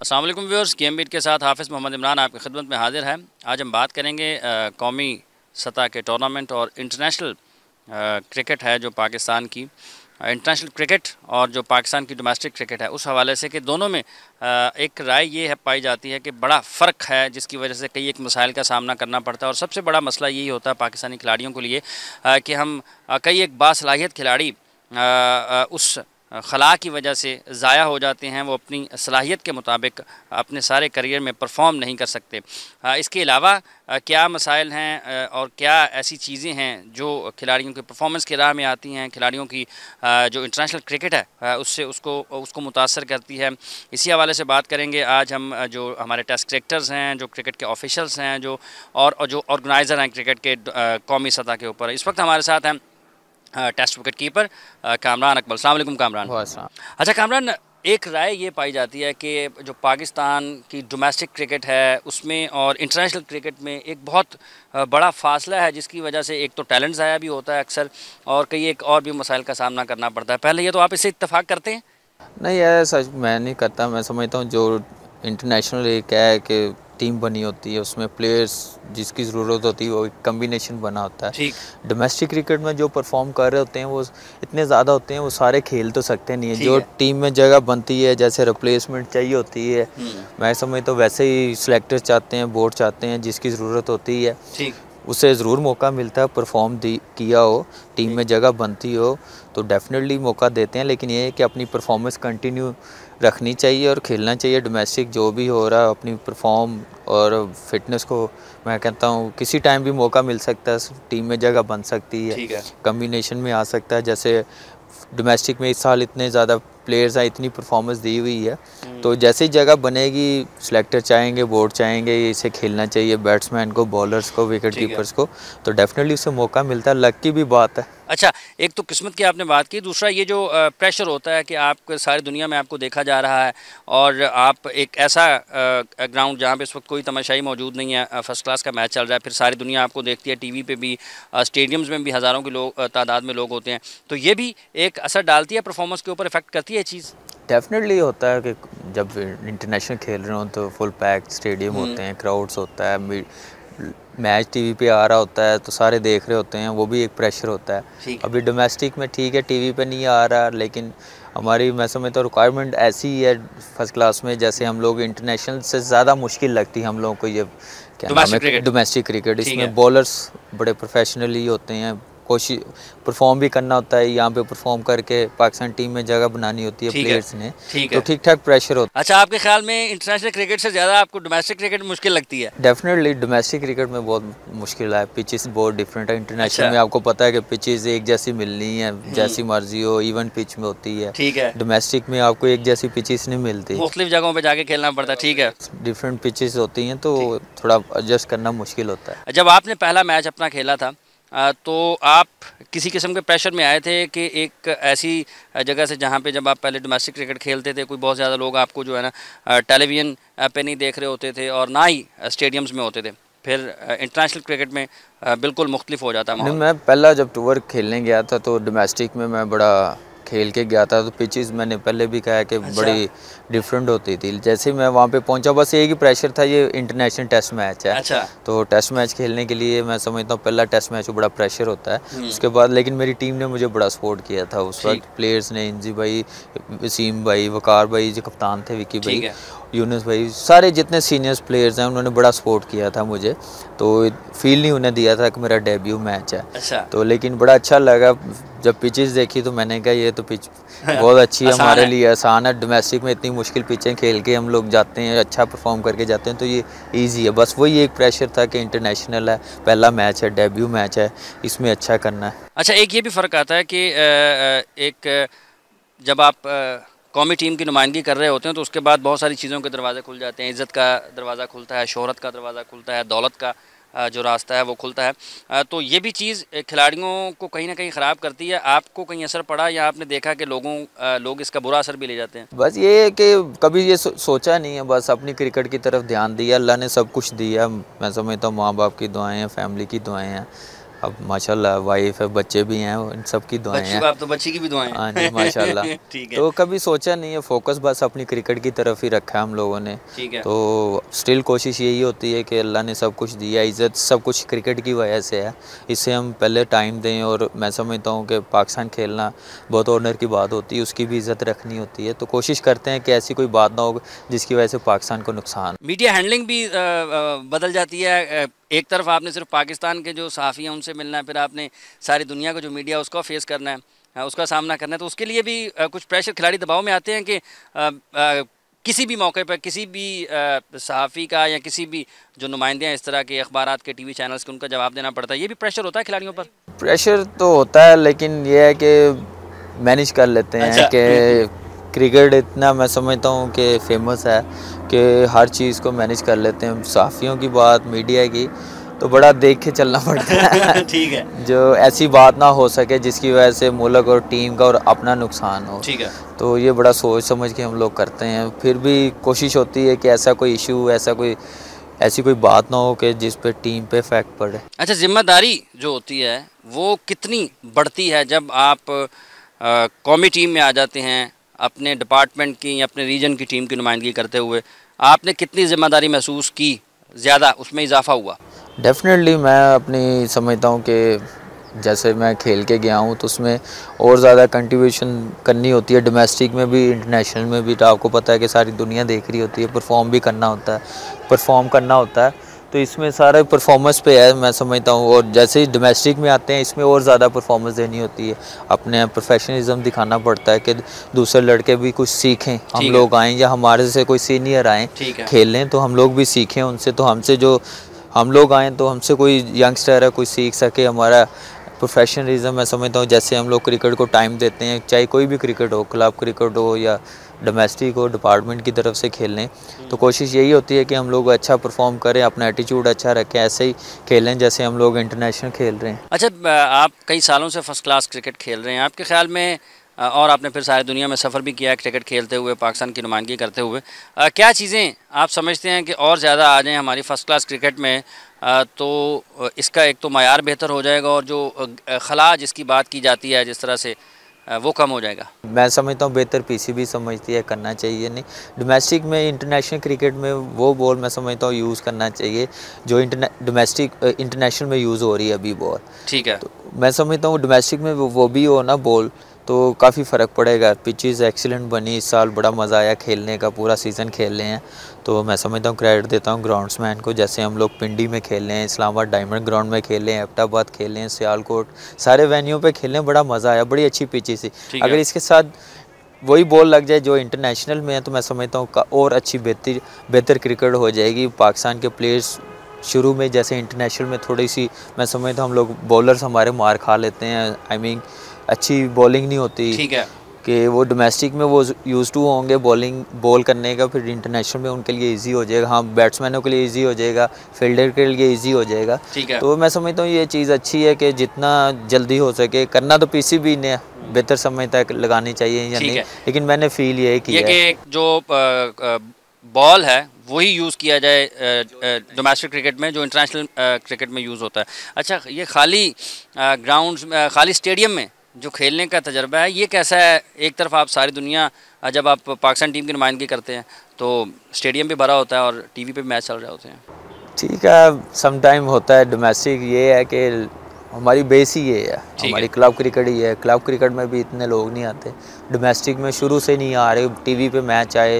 अस्सलाम वालेकुम viewers, game beat के साथ हाफ़िज़ मोहम्मद इमरान आपकी खिदमत में हाज़िर है। आज हम बात करेंगे कौमी सतह के टूर्नामेंट और इंटरनेशनल क्रिकेट है जो पाकिस्तान की इंटरनेशनल क्रिकेट और जो पाकिस्तान की डोमेस्टिक क्रिकेट है उस हवाले से कि दोनों में एक राय ये है पाई जाती है कि बड़ा फ़र्क है, जिसकी वजह से कई एक मसाइल का सामना करना पड़ता है। और सबसे बड़ा मसला यही होता है पाकिस्तानी खिलाड़ियों के लिए कि हम कई एक बासलाहियत खिलाड़ी उस खला की वजह से ज़ाया हो जाते हैं। वो अपनी सलाहियत के मुताबिक अपने सारे करियर में परफॉर्म नहीं कर सकते। इसके अलावा क्या मसाइल हैं और क्या ऐसी चीज़ें हैं जो खिलाड़ियों के परफॉर्मेंस की राह में आती हैं, खिलाड़ियों की जो इंटरनेशनल क्रिकेट है उससे उसको मुतासर करती है। इसी हवाले से बात करेंगे आज हम। जो हमारे टेस्ट क्रिकेटर्स हैं, जो क्रिकेट के ऑफिशल्स हैं, और जो ऑर्गेनाइज़र हैं क्रिकेट के कौमी सतह के ऊपर, इस वक्त हमारे साथ हैं test wicket keeper Kamran Akmal. अस्सलाम वालेकुम कामरान। अच्छा कामरान, एक राय ये पाई जाती है कि जो पाकिस्तान की डोमेस्टिक क्रिकेट है उसमें और इंटरनेशनल क्रिकेट में एक बहुत बड़ा फासला है, जिसकी वजह से एक तो टैलेंट ज़ाया भी होता है अक्सर, और कई एक और भी मसाइल का सामना करना पड़ता है। पहले ये तो आप इससे इत्तेफाक करते हैं? नहीं यार, सच मैं नहीं करता। मैं समझता हूँ जो इंटरनेशनल एक है कि टीम बनी होती है, उसमें प्लेयर्स जिसकी ज़रूरत होती है वो एक कम्बिनेशन बना होता है। ठीक। डोमेस्टिक क्रिकेट में जो परफॉर्म कर रहे होते हैं वो इतने ज़्यादा होते हैं, वो सारे खेल तो सकते नहीं है। जो टीम में जगह बनती है, जैसे रिप्लेसमेंट चाहिए होती है, मैं समझता हूँ वैसे ही सिलेक्टर्स चाहते हैं, बोर्ड चाहते हैं, जिसकी ज़रूरत होती है उसे ज़रूर मौका मिलता है। परफॉर्म किया हो, टीम में जगह बनती हो तो डेफिनेटली मौका देते हैं। लेकिन ये है कि अपनी परफॉर्मेंस कंटिन्यू रखनी चाहिए और खेलना चाहिए। डोमेस्टिक जो भी हो रहा है अपनी परफॉर्म और फिटनेस को मैं कहता हूँ किसी टाइम भी मौका मिल सकता है, टीम में जगह बन सकती है, कम्बिनेशन में आ सकता है। जैसे डोमेस्टिक में इस साल इतने ज़्यादा प्लेयर्स हैं, इतनी परफॉर्मेंस दी हुई है, तो जैसे ही जगह बनेगी सिलेक्टर चाहेंगे, बोर्ड चाहेंगे इसे खेलना चाहिए, बैट्समैन को, बॉलर्स को, विकेट कीपर्स को, तो डेफिनेटली उसे मौका मिलता है। लक की भी बात है। अच्छा, एक तो किस्मत की आपने बात की, दूसरा ये जो प्रेशर होता है कि आप सारी दुनिया में आपको देखा जा रहा है और आप एक ऐसा ग्राउंड जहाँ पे इस वक्त कोई तमाशाई मौजूद नहीं है, फर्स्ट क्लास का मैच चल रहा है, फिर सारी दुनिया आपको देखती है, टीवी पे भी, स्टेडियम्स में भी हज़ारों के लोग तादाद में लोग होते हैं, तो ये भी एक असर डालती है परफॉर्मेंस के ऊपर, इफेक्ट करती है चीज़? डेफिनेटली होता है कि जब इंटरनेशनल खेल रहे हो तो फुल पैक स्टेडियम होते हैं, क्राउड्स होता है, मैच टीवी पे आ रहा होता है तो सारे देख रहे होते हैं, वो भी एक प्रेशर होता है। अभी डोमेस्टिक में ठीक है, टीवी पे नहीं आ रहा, लेकिन हमारी मैं समझता हूँ रिक्वायरमेंट ऐसी ही है फर्स्ट क्लास में, जैसे हम लोग इंटरनेशनल से ज़्यादा मुश्किल लगती है हम लोगों को ये क्या नाम है डोमेस्टिक क्रिकेट। इसमें बॉलर्स बड़े प्रोफेशनली होते हैं, कोशिश परफॉर्म भी करना होता है, यहाँ पे परफॉर्म करके पाकिस्तान टीम में जगह बनानी होती है प्लेयर्स ने, तो ठीक ठाक प्रेशर होता है। अच्छा, आपके ख्याल में इंटरनेशनल क्रिकेट से ज़्यादा आपको डोमेस्टिक क्रिकेट मुश्किल लगती है? डेफिनेटली डोमेस्टिक क्रिकेट में बहुत मुश्किल है, पिचेस बहुत डिफरेंट है। इंटरनेशनल में आपको पता है कि पिचेस एक जैसी मिलनी है, जैसी मर्जी हो, इवन पिच में होती है। ठीक है। डोमेस्टिक में आपको एक जैसी पिचेस नहीं मिलती, मुख्तलिफ जगहों पे जाके खेलना पड़ता है। ठीक है, डिफरेंट पिचेस होती हैं, तो थोड़ा एडजस्ट करना मुश्किल होता है। जब आपने पहला मैच अपना खेला था तो आप किसी किस्म के प्रेशर में आए थे कि एक ऐसी जगह से जहाँ पे जब आप पहले डोमेस्टिक क्रिकेट खेलते थे कोई बहुत ज़्यादा लोग आपको जो है ना टेलीविज़न पे नहीं देख रहे होते थे और ना ही स्टेडियम्स में होते थे, फिर इंटरनेशनल क्रिकेट में बिल्कुल मुख्तलिफ हो जाता है? मैं पहला जब टूर खेलने गया था तो डोमेस्टिक में मैं बड़ा खेल के गया था, तो पिचेस मैंने पहले भी कहा कि बड़ी डिफरेंट होती थी। जैसे मैं वहाँ पे पहुँचा बस एक ही प्रेशर था, ये इंटरनेशनल टेस्ट मैच है। तो टेस्ट मैच खेलने के लिए मैं समझता हूँ पहला टेस्ट मैच बड़ा प्रेशर होता है। उसके बाद लेकिन मेरी टीम ने मुझे बड़ा सपोर्ट किया था उस वक्त, प्लेयर्स ने, इंजी भाई, वसीम भाई, वकार भाई जो कप्तान थे, विकी भाई, यूनुस भाई, सारे जितने सीनियर्स प्लेयर्स हैं उन्होंने बड़ा सपोर्ट किया था मुझे, तो फील नहीं होने दिया था कि मेरा डेब्यू मैच है। तो लेकिन बड़ा अच्छा लगा जब पिचेस देखी तो मैंने कहा ये तो पिच बहुत अच्छी है, हमारे लिए आसान है। डोमेस्टिक में इतनी मुश्किल पिचें खेल के हम लोग जाते हैं, अच्छा परफॉर्म करके जाते हैं, तो ये ईजी है। बस वही एक प्रेशर था कि इंटरनेशनल है, पहला मैच है, डेब्यू मैच है, इसमें अच्छा करना है। अच्छा, एक ये भी फ़र्क आता है कि एक जब आप कौमी टीम की नुमाइंदगी कर रहे होते हैं तो उसके बाद बहुत सारी चीज़ों के दरवाजे खुल जाते हैं, इज़्ज़त का दरवाज़ा खुलता है, शोहरत का दरवाज़ा खुलता है, दौलत का जो रास्ता है वो खुलता है, तो ये भी चीज़ खिलाड़ियों को कहीं ना कहीं ख़राब करती है। आपको कहीं असर पड़ा या आपने देखा कि लोग इसका बुरा असर भी ले जाते हैं? बस ये है कि कभी ये सोचा नहीं है, बस अपनी क्रिकेट की तरफ ध्यान दिया, अल्लाह ने सब कुछ दिया। मैं समझता हूँ माँ बाप की दुआएं हैं, फैमिली की दुआएं हैं, अब माशाल्लाह वाइफ है, बच्चे भी हैं, इन सब की दुआएं हैं। आप तो बच्ची की भी दुआएं हाँ जी माशाल्लाह। ठीक है। तो कभी सोचा नहीं है, फोकस बस अपनी क्रिकेट की तरफ ही रखा है हम लोगों ने। ठीक है। तो स्टिल कोशिश यही होती है कि अल्लाह ने सब कुछ दिया, इज़्ज़त सब कुछ क्रिकेट की वजह से है। इससे हम पहले टाइम दें, और मैं समझता हूँ कि पाकिस्तान खेलना बहुत ऑनर की बात होती है, उसकी भी इज़्ज़त रखनी होती है। तो कोशिश करते हैं कि ऐसी कोई बात ना हो जिसकी वजह से पाकिस्तान को नुकसान। मीडिया हैंडलिंग भी बदल जाती है। एक तरफ आपने सिर्फ पाकिस्तान के जो सहाफ़ी हैं उनसे मिलना है, फिर आपने सारी दुनिया का जो मीडिया उसका फेस करना है, उसका सामना करना है। तो उसके लिए भी कुछ प्रेशर, खिलाड़ी दबाव में आते हैं कि किसी भी मौके पर किसी भी सहाफ़ी का या किसी भी जो नुमाइंदे हैं इस तरह के अखबारात के, टीवी चैनल्स के, उनका जवाब देना पड़ता है। ये भी प्रेशर होता है खिलाड़ियों पर? प्रेशर तो होता है, लेकिन ये है कि मैनेज कर लेते हैं। अच्छा। कि क्रिकेट इतना मैं समझता हूँ कि फेमस है कि हर चीज़ को मैनेज कर लेते हैं। सहाफ़ियों की बात, मीडिया की, तो बड़ा देख के चलना पड़ता है ठीक है। जो ऐसी बात ना हो सके जिसकी वजह से मुल्क और टीम का और अपना नुकसान हो। ठीक है। तो ये बड़ा सोच समझ के हम लोग करते हैं। फिर भी कोशिश होती है कि ऐसा कोई इशू, ऐसी कोई बात ना हो कि जिस पे टीम पे इफेक्ट पड़े। अच्छा, ज़िम्मेदारी जो होती है वो कितनी बढ़ती है जब आप कौमी टीम में आ जाते हैं, अपने डिपार्टमेंट की या अपने रीजन की टीम की नुमाइंदगी करते हुए? आपने कितनी ज़िम्मेदारी महसूस की, ज़्यादा उसमें इजाफा हुआ? डेफ़िनेटली मैं अपनी समझता हूँ कि जैसे मैं खेल के गया हूँ तो उसमें और ज़्यादा कंट्रीब्यूशन करनी होती है, डोमेस्टिक में भी इंटरनेशनल में भी। तो आपको पता है कि सारी दुनिया देख रही होती है, परफॉर्म भी करना होता है, परफॉर्म करना होता है। तो इसमें सारा परफॉर्मेंस पे है मैं समझता हूँ। और जैसे ही डोमेस्टिक में आते हैं इसमें और ज़्यादा परफॉर्मेंस देनी होती है, अपने प्रोफेशनलिज्म दिखाना पड़ता है कि दूसरे लड़के भी कुछ सीखें, हम लोग आएँ या हमारे से कोई सीनियर आएँ खेल लें तो हम लोग भी सीखें उनसे। तो हमसे जो हम लोग आएँ तो हमसे कोई यंगस्टर है कोई सीख सके। हमारा प्रोफेशनलिज्म मैं समझता हूँ, जैसे हम लोग क्रिकेट को टाइम देते हैं, चाहे कोई भी क्रिकेट हो, क्लब क्रिकेट हो या डोमेस्टिक हो, डिपार्टमेंट की तरफ से खेलें, तो कोशिश यही होती है कि हम लोग अच्छा परफॉर्म करें, अपना एटीट्यूड अच्छा रखें, ऐसे ही खेलें जैसे हम लोग इंटरनेशनल खेल रहे हैं। अच्छा, आप कई सालों से फर्स्ट क्लास क्रिकेट खेल रहे हैं, आपके ख्याल में और आपने फिर सारी दुनिया में सफ़र भी किया है क्रिकेट खेलते हुए, पाकिस्तान की नुमाइंदगी करते हुए, क्या चीज़ें आप समझते हैं कि और ज़्यादा आ जाएँ हमारी फ़र्स्ट क्लास क्रिकेट में, तो इसका एक तो मायार बेहतर हो जाएगा और जो खला जिसकी बात की जाती है जिस तरह से, वो कम हो जाएगा? मैं समझता हूँ बेहतर पीसीबी समझती है, करना चाहिए नहीं। डोमेस्टिक में इंटरनेशनल क्रिकेट में वो बॉल मैं समझता हूँ यूज़ करना चाहिए जो इंटरनेशनल में यूज़ हो रही है अभी बॉल। ठीक है। तो मैं समझता हूँ डोमेस्टिक में वो भी हो ना बॉल, तो काफ़ी फ़र्क पड़ेगा। पिचेस एक्सीलेंट बनी इस साल, बड़ा मज़ा आया खेलने का, पूरा सीज़न खेल रहे हैं। तो मैं समझता हूँ क्रेडिट देता हूँ ग्राउंड्समैन को, जैसे हम लोग पिंडी में खेल रहे हैं, इस्लामाबाद डायमंड ग्राउंड में खेल रहे हैं, एबटाबाद खेल रहे हैं, सियालकोट, सारे वेन्यू पे खेलने बड़ा मज़ा आया, बड़ी अच्छी पिचेस थी। अगर इसके साथ वही बॉल लग जाए जो इंटरनेशनल में है तो मैं समझता हूँ और अच्छी बेहतर क्रिकेट हो जाएगी। पाकिस्तान के प्लेयर्स शुरू में जैसे इंटरनेशनल में थोड़ी सी मैं समझता हूँ हम लोग बॉलर्स हमारे मार खा लेते हैं, आई मीन अच्छी बॉलिंग नहीं होती। ठीक है। कि वो डोमेस्टिक में वो यूज़ टू होंगे बॉल करने का, फिर इंटरनेशनल में उनके लिए इजी हो जाएगा। हाँ, बैट्समैनों के लिए इजी हो जाएगा, फील्डर के लिए इजी हो जाएगा। ठीक है। तो मैं समझता हूँ ये चीज़ अच्छी है कि जितना जल्दी हो सके करना, तो पीसीबी ने बेहतर समय तक लगानी चाहिए या नहीं, लेकिन मैंने फील ये किया है कि जो बॉल है वही यूज़ किया जाए डोमेस्टिक क्रिकेट में जो इंटरनेशनल क्रिकेट में यूज़ होता है। अच्छा, ये खाली ग्राउंड्स खाली स्टेडियम में जो खेलने का तजर्बा है ये कैसा है? एक तरफ आप सारी दुनिया, जब आप पाकिस्तान टीम की नुमाइंदगी करते हैं तो स्टेडियम भी भरा होता है और टीवी पे मैच चल रहे होते हैं। ठीक है, सम टाइम होता है। डोमेस्टिक ये है कि हमारी बेस ही ये है, हमारी क्लब क्रिकेट ही है। क्लब क्रिकेट में भी इतने लोग नहीं आते, डोमेस्टिक में शुरू से नहीं आ रहे। टीवी पे मैच आए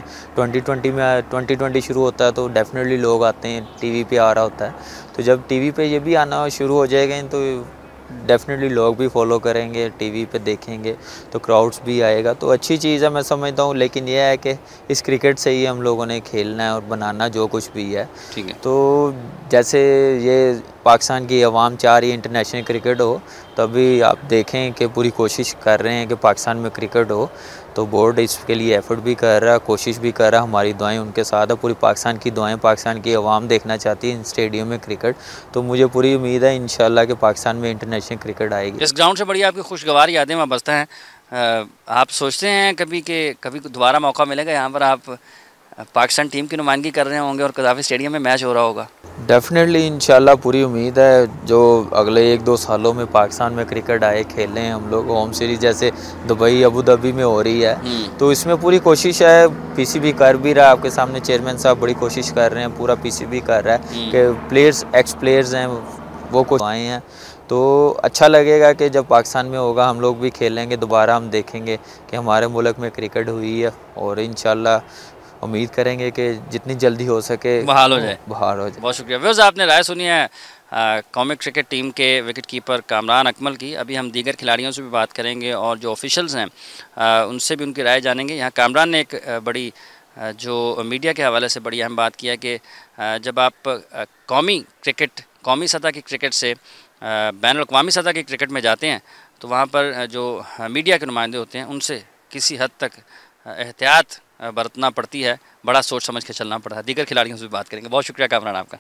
2020 शुरू होता है तो डेफिनेटली लोग आते हैं, टीवी पे आ रहा होता है। तो जब टीवी पे ये भी आना शुरू हो जाएगा तो डेफिनेटली लोग भी फॉलो करेंगे, टीवी पे देखेंगे तो क्राउड्स भी आएगा, तो अच्छी चीज़ है मैं समझता हूँ। लेकिन यह है कि इस क्रिकेट से ही हम लोगों ने खेलना है और बनाना जो कुछ भी है। ठीक है। तो जैसे ये पाकिस्तान की आवाम चाह रही है इंटरनेशनल क्रिकेट हो, तभी आप देखें कि पूरी कोशिश कर रहे हैं कि पाकिस्तान में क्रिकेट हो। तो बोर्ड इसके लिए एफर्ट भी कर रहा है, कोशिश भी कर रहा है, हमारी दुआएं उनके साथ है। पूरी पाकिस्तान की दुआएं, पाकिस्तान की आवाम देखना चाहती है इन स्टेडियम में क्रिकेट। तो मुझे पूरी उम्मीद है इंशाल्लाह कि पाकिस्तान में इंटरनेशनल क्रिकेट आएगी। इस ग्राउंड से बड़ी आपकी खुशगवार यादें वहाँ बसता हैं। आप सोचते हैं कभी कि कभी दोबारा मौका मिलेगा यहाँ पर आप पाकिस्तान टीम की नुमाइंदगी कर रहे होंगे और कदाफी स्टेडियम में मैच हो रहा होगा? डेफिनेटली इंशाल्लाह पूरी उम्मीद है जो अगले 1-2 सालों में पाकिस्तान में क्रिकेट आए खेलें हम लोग। होम सीरीज़ जैसे दुबई अबू धाबी में हो रही है तो इसमें पूरी कोशिश है। पीसीबी कर भी रहा है, आपके सामने चेयरमैन साहब बड़ी कोशिश कर रहे हैं, पूरा पीसीबी कर रहा है कि प्लेयर्स एक्स प्लेयर्स हैं वो कुछ आए हैं तो अच्छा लगेगा कि जब पाकिस्तान में होगा हम लोग भी खेलेंगे, दोबारा हम देखेंगे कि हमारे मुल्क में क्रिकेट हुई है और इंशाल्लाह उम्मीद करेंगे कि जितनी जल्दी हो सके बहाल हो जाए। बहुत शुक्रिया। व्यूअर्स, आपने राय सुनी है कौमी क्रिकेट टीम के विकेट कीपर कामरान अकमल की। अभी हम दीगर खिलाड़ियों से भी बात करेंगे और जो ऑफिशियल्स हैं उनसे भी उनकी राय जानेंगे। यहाँ कामरान ने एक बड़ी जो मीडिया के हवाले से बड़ी अहम बात किया कि जब आप कौमी सतह की क्रिकेट से बैनुल अक़वामी सतह की क्रिकेट में जाते हैं तो वहाँ पर जो मीडिया के नुमाइंदे होते हैं उनसे किसी हद तक एहतियात बरतना पड़ती है, बड़ा सोच समझ के चलना पड़ता है। दीगर खिलाड़ियों से भी बात करेंगे। बहुत शुक्रिया कामरान आपका।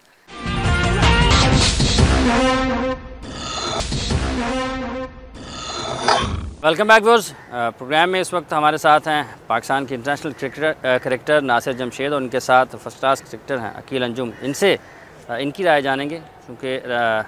Welcome back viewers. प्रोग्राम में इस वक्त हमारे साथ हैं पाकिस्तान के इंटरनेशनल क्रिकेटर नासिर जमशेद और उनके साथ फर्स्ट क्लास क्रिकेटर हैं अकील अंजुम। इनसे इनकी राय जानेंगे क्योंकि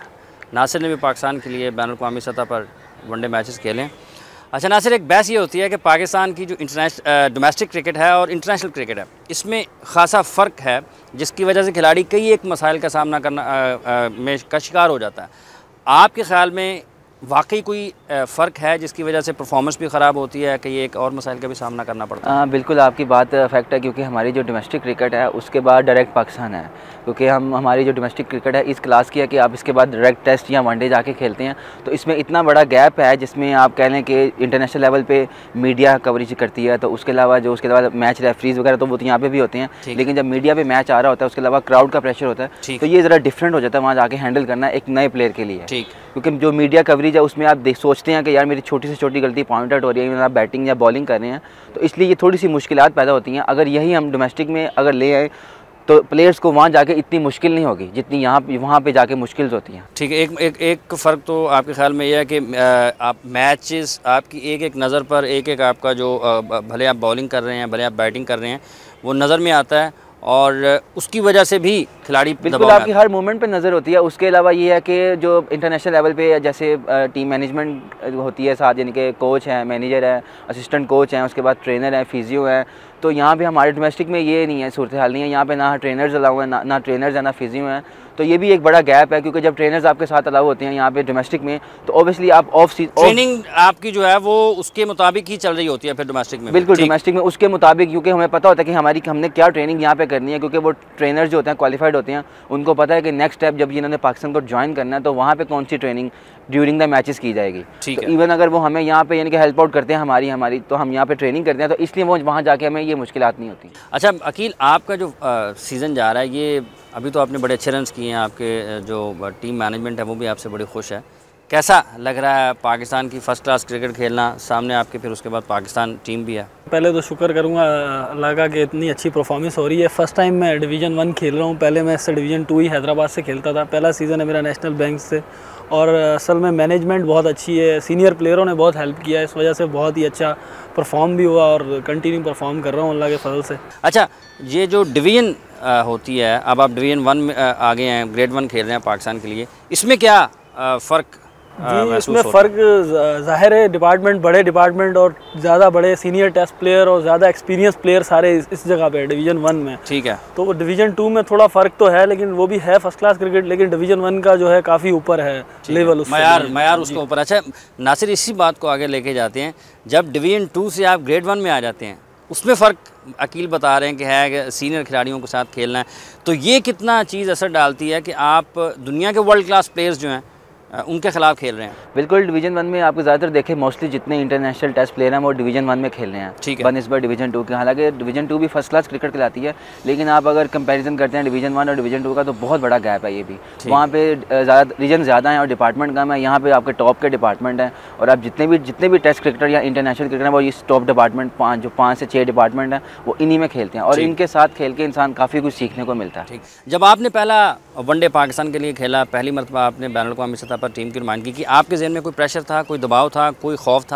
नासिर ने भी पाकिस्तान के लिए बैनुल अक़वामी सतह पर वनडे मैचेस खेले हैं। अच्छा नासिर, एक बहस ये होती है कि पाकिस्तान की जो डोमेस्टिक क्रिकेट है और इंटरनेशनल क्रिकेट है इसमें ख़ासा फ़र्क है जिसकी वजह से खिलाड़ी कई एक मसाइल का सामना करना में का शिकार हो जाता है। आपके ख़्याल में वाकई कोई फ़र्क है जिसकी वजह से परफॉर्मेंस भी ख़राब होती है कि ये एक और मसाइल का भी सामना करना पड़ता है? बिल्कुल आपकी बात फैक्ट है क्योंकि हमारी जो डोमेस्टिक क्रिकेट है उसके बाद डायरेक्ट पाकिस्तान है क्योंकि हमारी जो डोमेस्टिक क्रिकेट है इस क्लास की है कि आप इसके बाद डायरेक्ट टेस्ट या वनडे जाके खेलते हैं तो इसमें इतना बड़ा गैप है जिसमें आप कह लें कि इंटरनेशनल लेवल पे मीडिया कवरेज करती है तो उसके अलावा उसके बाद मैच रेफरीज वगैरह तो वो तो यहाँ पे भी होते हैं लेकिन जब मीडिया पे मैच आ रहा होता है उसके अलावा क्राउड का प्रेशर होता है तो ये ज़रा डिफरेंट हो जाता है वहाँ जाके हैंडल करना एक नए प्लेयर के लिए। क्योंकि जो मीडिया कवरेज है उसमें आप सोचते हैं कि यार मेरी छोटी से छोटी गलती पॉइंट आउट हो रही है, आप बैटिंग या बॉलिंग कर रहे हैं तो इसलिए ये थोड़ी सी मुश्किलात पैदा होती हैं। अगर यही हम डोमेस्टिक में अगर ले आए तो प्लेयर्स को वहाँ जाके इतनी मुश्किल नहीं होगी जितनी वहाँ पे जाके मुश्किल होती हैं। ठीक है, एक फ़र्क तो आपके ख्याल में यह है कि आप मैचेस आपकी एक नज़र पर एक आपका जो भले आप बॉलिंग कर रहे हैं भले आप बैटिंग कर रहे हैं वो नज़र में आता है और उसकी वजह से भी खिलाड़ी बिल्कुल आपकी हर मूवमेंट पे नज़र होती है। उसके अलावा ये है कि जो इंटरनेशनल लेवल पे जैसे टीम मैनेजमेंट होती है साथ यानी कि कोच हैं, मैनेजर है, असिस्टेंट कोच हैं, उसके बाद ट्रेनर हैं, फिजियो हैं, तो यहाँ पे हमारे डोमेस्टिक में ये नहीं है, सूरत हाल नहीं है। यहाँ पे ना ट्रेनर्स अलाउ हैं, ना ट्रेनर्स हैं, ना फिजियो हैं, तो ये भी एक बड़ा गैप है क्योंकि जब ट्रेनर्स आपके साथ अलाउ होते हैं यहाँ पे डोमेस्टिक में तो ऑब्वियसली आप ट्रेनिंग आपकी जो है वो उसके मुताबिक ही चल रही होती है फिर डोमेस्टिक में। बिल्कुल डोमेस्टिक में उसके मुताबिक क्योंकि हमें पता होता है कि हमने क्या ट्रेनिंग यहाँ पे करनी है क्योंकि वो ट्रेनर्स जो होते हैं क्वालिफाइड होते हैं उनको पता है कि नेक्स्ट स्टेप जब जिन्होंने पाकिस्तान को ज्वाइन करना है तो वहाँ पे कौन सी ट्रेनिंग ड्यूरिंग द मैचेस की जाएगी। ठीक है। इवन अगर वो हमें यहाँ पे यानी कि हेल्प आउट करते हैं हमारी तो हम यहाँ पे ट्रेनिंग करते हैं तो इसलिए वो वहाँ जाके हमें ये मुश्किलात नहीं होती। अच्छा अकील, आपका जो सीज़न जा रहा है ये अभी तो आपने बड़े अच्छे रन्स किए हैं, आपके जो टीम मैनेजमेंट है वो भी आपसे बड़ी खुश है। कैसा लग रहा है पाकिस्तान की फ़र्स्ट क्लास क्रिकेट खेलना सामने आपके, फिर उसके बाद पाकिस्तान टीम भी है? पहले तो शुक्र करूँगा अल्लाह का कि इतनी अच्छी परफॉर्मेंस हो रही है। फ़र्स्ट टाइम मैं डिवीज़न 1 खेल रहा हूँ, पहले मैं इससे डिवीज़न 2 ही हैदराबाद से खेलता था। पहला सीज़न है मेरा नेशनल बैंक से और असल में मैनेजमेंट बहुत अच्छी है, सीनियर प्लेयरों ने बहुत हेल्प किया है, इस वजह से बहुत ही अच्छा परफॉर्म भी हुआ और कंटिन्यू परफॉर्म कर रहा हूँ अल्लाह के फजल से। अच्छा, ये जो डिवीज़न होती है, अब आप डिवीज़न 1 में आ गए हैं, ग्रेड 1 खेल रहे हैं पाकिस्तान के लिए, इसमें क्या फ़र्क? जी इसमें फ़र्क ज़ाहिर है, डिपार्टमेंट बड़े डिपार्टमेंट और ज़्यादा बड़े सीनियर टेस्ट प्लेयर और ज़्यादा एक्सपीरियंस प्लेयर सारे इस जगह पे डिवीज़न 1 में। ठीक है। तो डिवीज़न 2 में थोड़ा फ़र्क तो है लेकिन वो भी है फर्स्ट क्लास क्रिकेट, लेकिन डिवीज़न 1 का जो है काफ़ी ऊपर है लेवल, मयार उसके ऊपर। अच्छा नासिर, इसी बात को आगे लेके जाते हैं, जब डिवीज़न 2 से आप ग्रेड 1 में आ जाते हैं उसमें फ़र्क अकील बता रहे हैं कि है कि सीनियर खिलाड़ियों के साथ खेलना है, तो ये कितना चीज़ असर डालती है कि आप दुनिया के वर्ल्ड क्लास प्लेयर्स जो हैं उनके खिलाफ खेल रहे हैं? बिल्कुल डिवीज़न 1 में आपको ज़्यादातर देखें मोस्टली जितने इंटरनेशनल टेस्ट प्लेयर हैं वो डिवीज़न 1 में खेल रहे हैं। ठीक है। बनस्बत डिवीज़न 2 के, हालांकि डिवीज़न 2 भी फर्स्ट क्लास क्रिकेट कहलाती है लेकिन आप अगर कंपैरिजन करते हैं डिवीज़न 1 और डिवीज़न 2 का तो बहुत बड़ा गैप है ये भी। वहाँ पे ज़्यादा रीजन ज़्यादा हैं और डिपार्टमेंट कम है। यहाँ पे आपके टॉप के डिपार्टमेंट हैं और आप जितने भी टेस्ट क्रिकेटर या इंटरनेशनल क्रिकेटर हैं वो इस टॉप डिपार्टमेंट 5 से 6 डिपार्टमेंट हैं वो इन्हीं में खेलते हैं और इनके साथ खेल के इंसान काफ़ी कुछ सीखने को मिलता है। ठीक, जब आपने पहला वनडे पाकिस्तान के लिए खेला, पहली मरतबा आपने बैनुल अक़वामी सतह पर टीम की नुमाइंदगी की, आपके ज़हन में कोई प्रेशर था, कोई दबाव था, कोई खौफ था?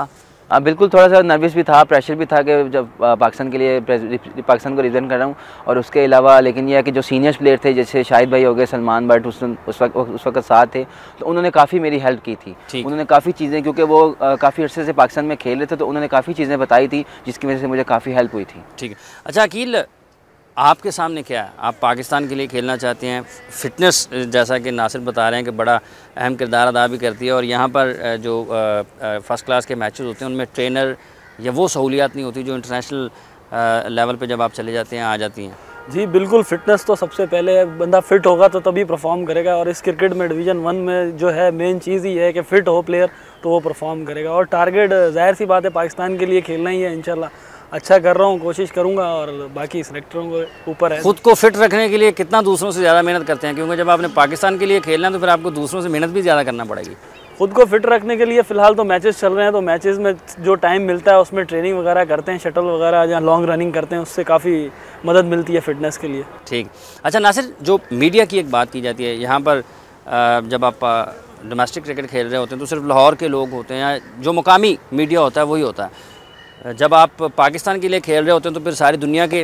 हाँ बिल्कुल, थोड़ा सा नर्वस भी था, प्रेशर भी था कि जब पाकिस्तान के लिए पाकिस्तान को रिप्रेजेंट कर रहा हूँ। और उसके अलावा लेकिन यह है कि जो सीनियर्स प्लेयर थे जैसे शाहिद भाई हो गए, सलमान भट्ट उस वक्त साथ थे, तो उन्होंने काफ़ी मेरी हेल्प की थी। उन्होंने काफ़ी चीज़ें, क्योंकि वो काफ़ी अर्से से पाकिस्तान में खेल रहे थे, तो उन्होंने काफ़ी चीज़ें बताई थी जिसकी वजह से मुझे काफ़ी हेल्प हुई थी। ठीक है। अच्छा अकील, आपके सामने क्या है? आप पाकिस्तान के लिए खेलना चाहते हैं, फ़िटनेस जैसा कि नासिर बता रहे हैं कि बड़ा अहम किरदार अदा भी करती है, और यहाँ पर जो फ़र्स्ट क्लास के मैचेस होते हैं उनमें ट्रेनर या वो सहूलियात नहीं होती जो इंटरनेशनल लेवल पे जब आप चले जाते हैं आ जाती हैं। जी बिल्कुल, फ़िटनेस तो सबसे पहले, बंदा फ़िट होगा तो तभी परफॉर्म करेगा। और इस क्रिकेट में डिवीज़न 1 में जो है मेन चीज़ ही है कि फ़िट हो प्लेयर तो वो परफॉर्म करेगा। और टारगेट ज़ाहिर सी बात है पाकिस्तान के लिए खेलना ही है। इंशाल्लाह अच्छा कर रहा हूँ, कोशिश करूँगा, और बाकी सिलेक्टरों के ऊपर है। खुद को फिट रखने के लिए कितना दूसरों से ज़्यादा मेहनत करते हैं? क्योंकि जब आपने पाकिस्तान के लिए खेलना है तो फिर आपको दूसरों से मेहनत भी ज़्यादा करना पड़ेगी। खुद को फिट रखने के लिए फ़िलहाल तो मैचेस चल रहे हैं, तो मैचेस में जो टाइम मिलता है उसमें ट्रेनिंग वगैरह करते हैं, शटल वगैरह या लॉन्ग रनिंग करते हैं, उससे काफ़ी मदद मिलती है फ़िटनेस के लिए। ठीक। अच्छा नासिर, जो मीडिया की एक बात की जाती है यहाँ पर, जब आप डोमेस्टिक क्रिकेट खेल रहे होते हैं तो सिर्फ लाहौर के लोग होते हैं, या जो मुकामी मीडिया होता है वही होता है। जब आप पाकिस्तान के लिए खेल रहे होते हैं तो फिर सारी दुनिया के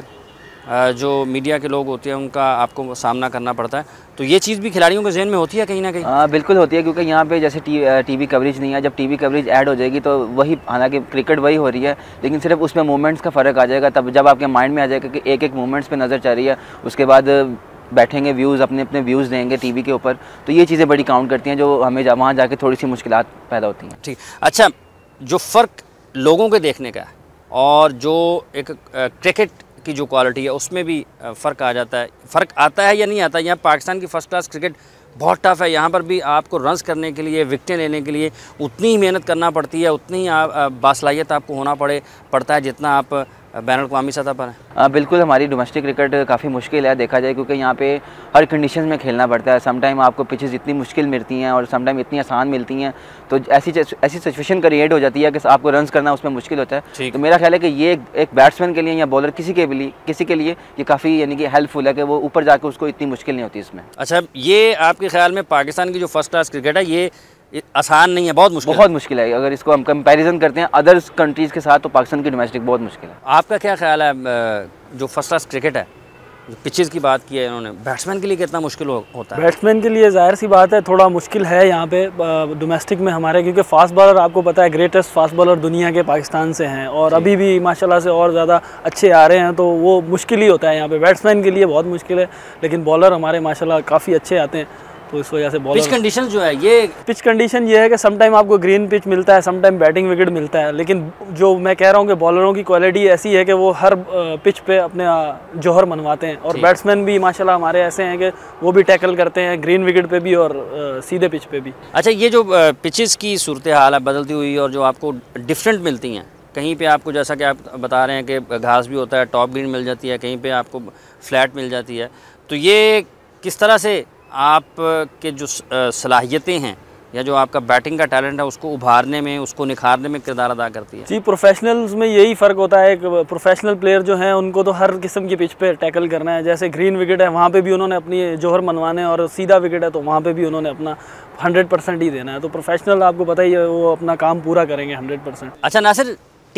जो मीडिया के लोग होते हैं उनका आपको सामना करना पड़ता है। तो ये चीज़ भी खिलाड़ियों के जहन में होती है कहीं ना कहीं? हाँ बिल्कुल होती है, क्योंकि यहाँ पे जैसे टीवी कवरेज नहीं है। जब टीवी कवरेज ऐड हो जाएगी तो वही, हालांकि क्रिकेट वही हो रही है, लेकिन सिर्फ उसमें मूवमेंट्स का फ़र्क आ जाएगा। तब जब आपके माइंड में आ जाएगा कि एक एक मूवमेंट्स पे नज़र चल रही है, उसके बाद बैठेंगे, व्यूज़ अपने अपने व्यूज़ देंगे टीवी के ऊपर, तो ये चीज़ें बड़ी काउंट करती हैं, जो हमें वहाँ जाके थोड़ी सी मुश्किलात पैदा होती हैं। ठीक। अच्छा, जो फ़र्क लोगों के देखने का है और जो एक क्रिकेट की जो क्वालिटी है उसमें भी फ़र्क आ जाता है, फ़र्क आता है या नहीं आता? यहाँ पाकिस्तान की फ़र्स्ट क्लास क्रिकेट बहुत टफ़ है। यहाँ पर भी आपको रन्स करने के लिए, विकेटें लेने के लिए उतनी ही मेहनत करना पड़ती है, उतनी ही बासलाहियत आपको होना पड़ता है जितना आप बैन अवी सतह पर है। बिल्कुल, हमारी डोमेस्टिक क्रिकेट काफ़ी मुश्किल है देखा जाए, क्योंकि यहाँ पे हर कंडीशन में खेलना पड़ता है। समटाइम आपको पिचेस इतनी मुश्किल मिलती हैं और समटाइम इतनी आसान मिलती हैं, तो ऐसी सिचुएशन क्रिएट हो जाती है कि आपको रन्स करना उसमें मुश्किल होता है। तो मेरा ख्याल है कि ये एक बैट्समैन के लिए या बॉलर किसी के लिए ये काफ़ी यानी कि हेल्पफुल है कि वो ऊपर जाकर उसको इतनी मुश्किल नहीं होती इसमें। अच्छा, ये आपके ख्याल में पाकिस्तान की जो फर्स्ट क्लास क्रिकेट है ये आसान नहीं है, बहुत मुश्किल है। अगर इसको हम कंपैरिजन करते हैं अदर्स कंट्रीज़ के साथ तो पाकिस्तान की डोमेस्टिक बहुत मुश्किल है। आपका क्या ख्याल है, जो फर्स्ट क्लास क्रिकेट है, जो पिचेस की बात की है इन्होंने, बैट्समैन के लिए कितना मुश्किल होता है? बैट्समैन के लिए ज़ाहिर सी बात है थोड़ा मुश्किल है यहाँ पे डोमेस्टिक में हमारे, क्योंकि फास्ट बॉलर आपको पता है ग्रेटेस्ट फास्ट बॉलर दुनिया के पाकिस्तान से हैं, और अभी भी माशाल्लाह से और ज़्यादा अच्छे आ रहे हैं, तो वो मुश्किल ही होता है यहाँ पे। बैट्समैन के लिए बहुत मुश्किल है, लेकिन बॉलर हमारे माशाल्लाह काफ़ी अच्छे आते हैं, तो इस वजह से बॉलर। पिच कंडीशन जो है, ये पिच कंडीशन ये है कि समटाइम आपको ग्रीन पिच मिलता है, समटाइम बैटिंग विकेट मिलता है, लेकिन जो मैं कह रहा हूँ कि बॉलरों की क्वालिटी ऐसी है कि वो हर पिच पे अपने जौहर मनवाते हैं, और बैट्समैन भी माशाल्लाह हमारे ऐसे हैं कि वो भी टैकल करते हैं ग्रीन विकेट पे भी और सीधे पिच पे भी। अच्छा, ये जो पिचेस की सूरत हाल है बदलती हुई और जो आपको डिफरेंट मिलती हैं, कहीं पे आपको जैसा कि आप बता रहे हैं कि घास भी होता है, टॉप ग्रीन मिल जाती है, कहीं पे आपको फ्लैट मिल जाती है, तो ये किस तरह से आप के जो सलाहियतें हैं या जो आपका बैटिंग का टैलेंट है उसको उभारने में, उसको निखारने में किरदार अदा करती है? जी, प्रोफेशनल्स में यही फ़र्क होता है। प्रोफेशनल प्लेयर जो हैं उनको तो हर किस्म की पिच पे टैकल करना है। जैसे ग्रीन विकेट है वहाँ पे भी उन्होंने अपनी जौहर मनवाने, और सीधा विकेट है तो वहाँ पे भी उन्होंने अपना 100% ही देना है। तो प्रोफेशनल आपको पता ही है वो अपना काम पूरा करेंगे 100%। अच्छा नासिर,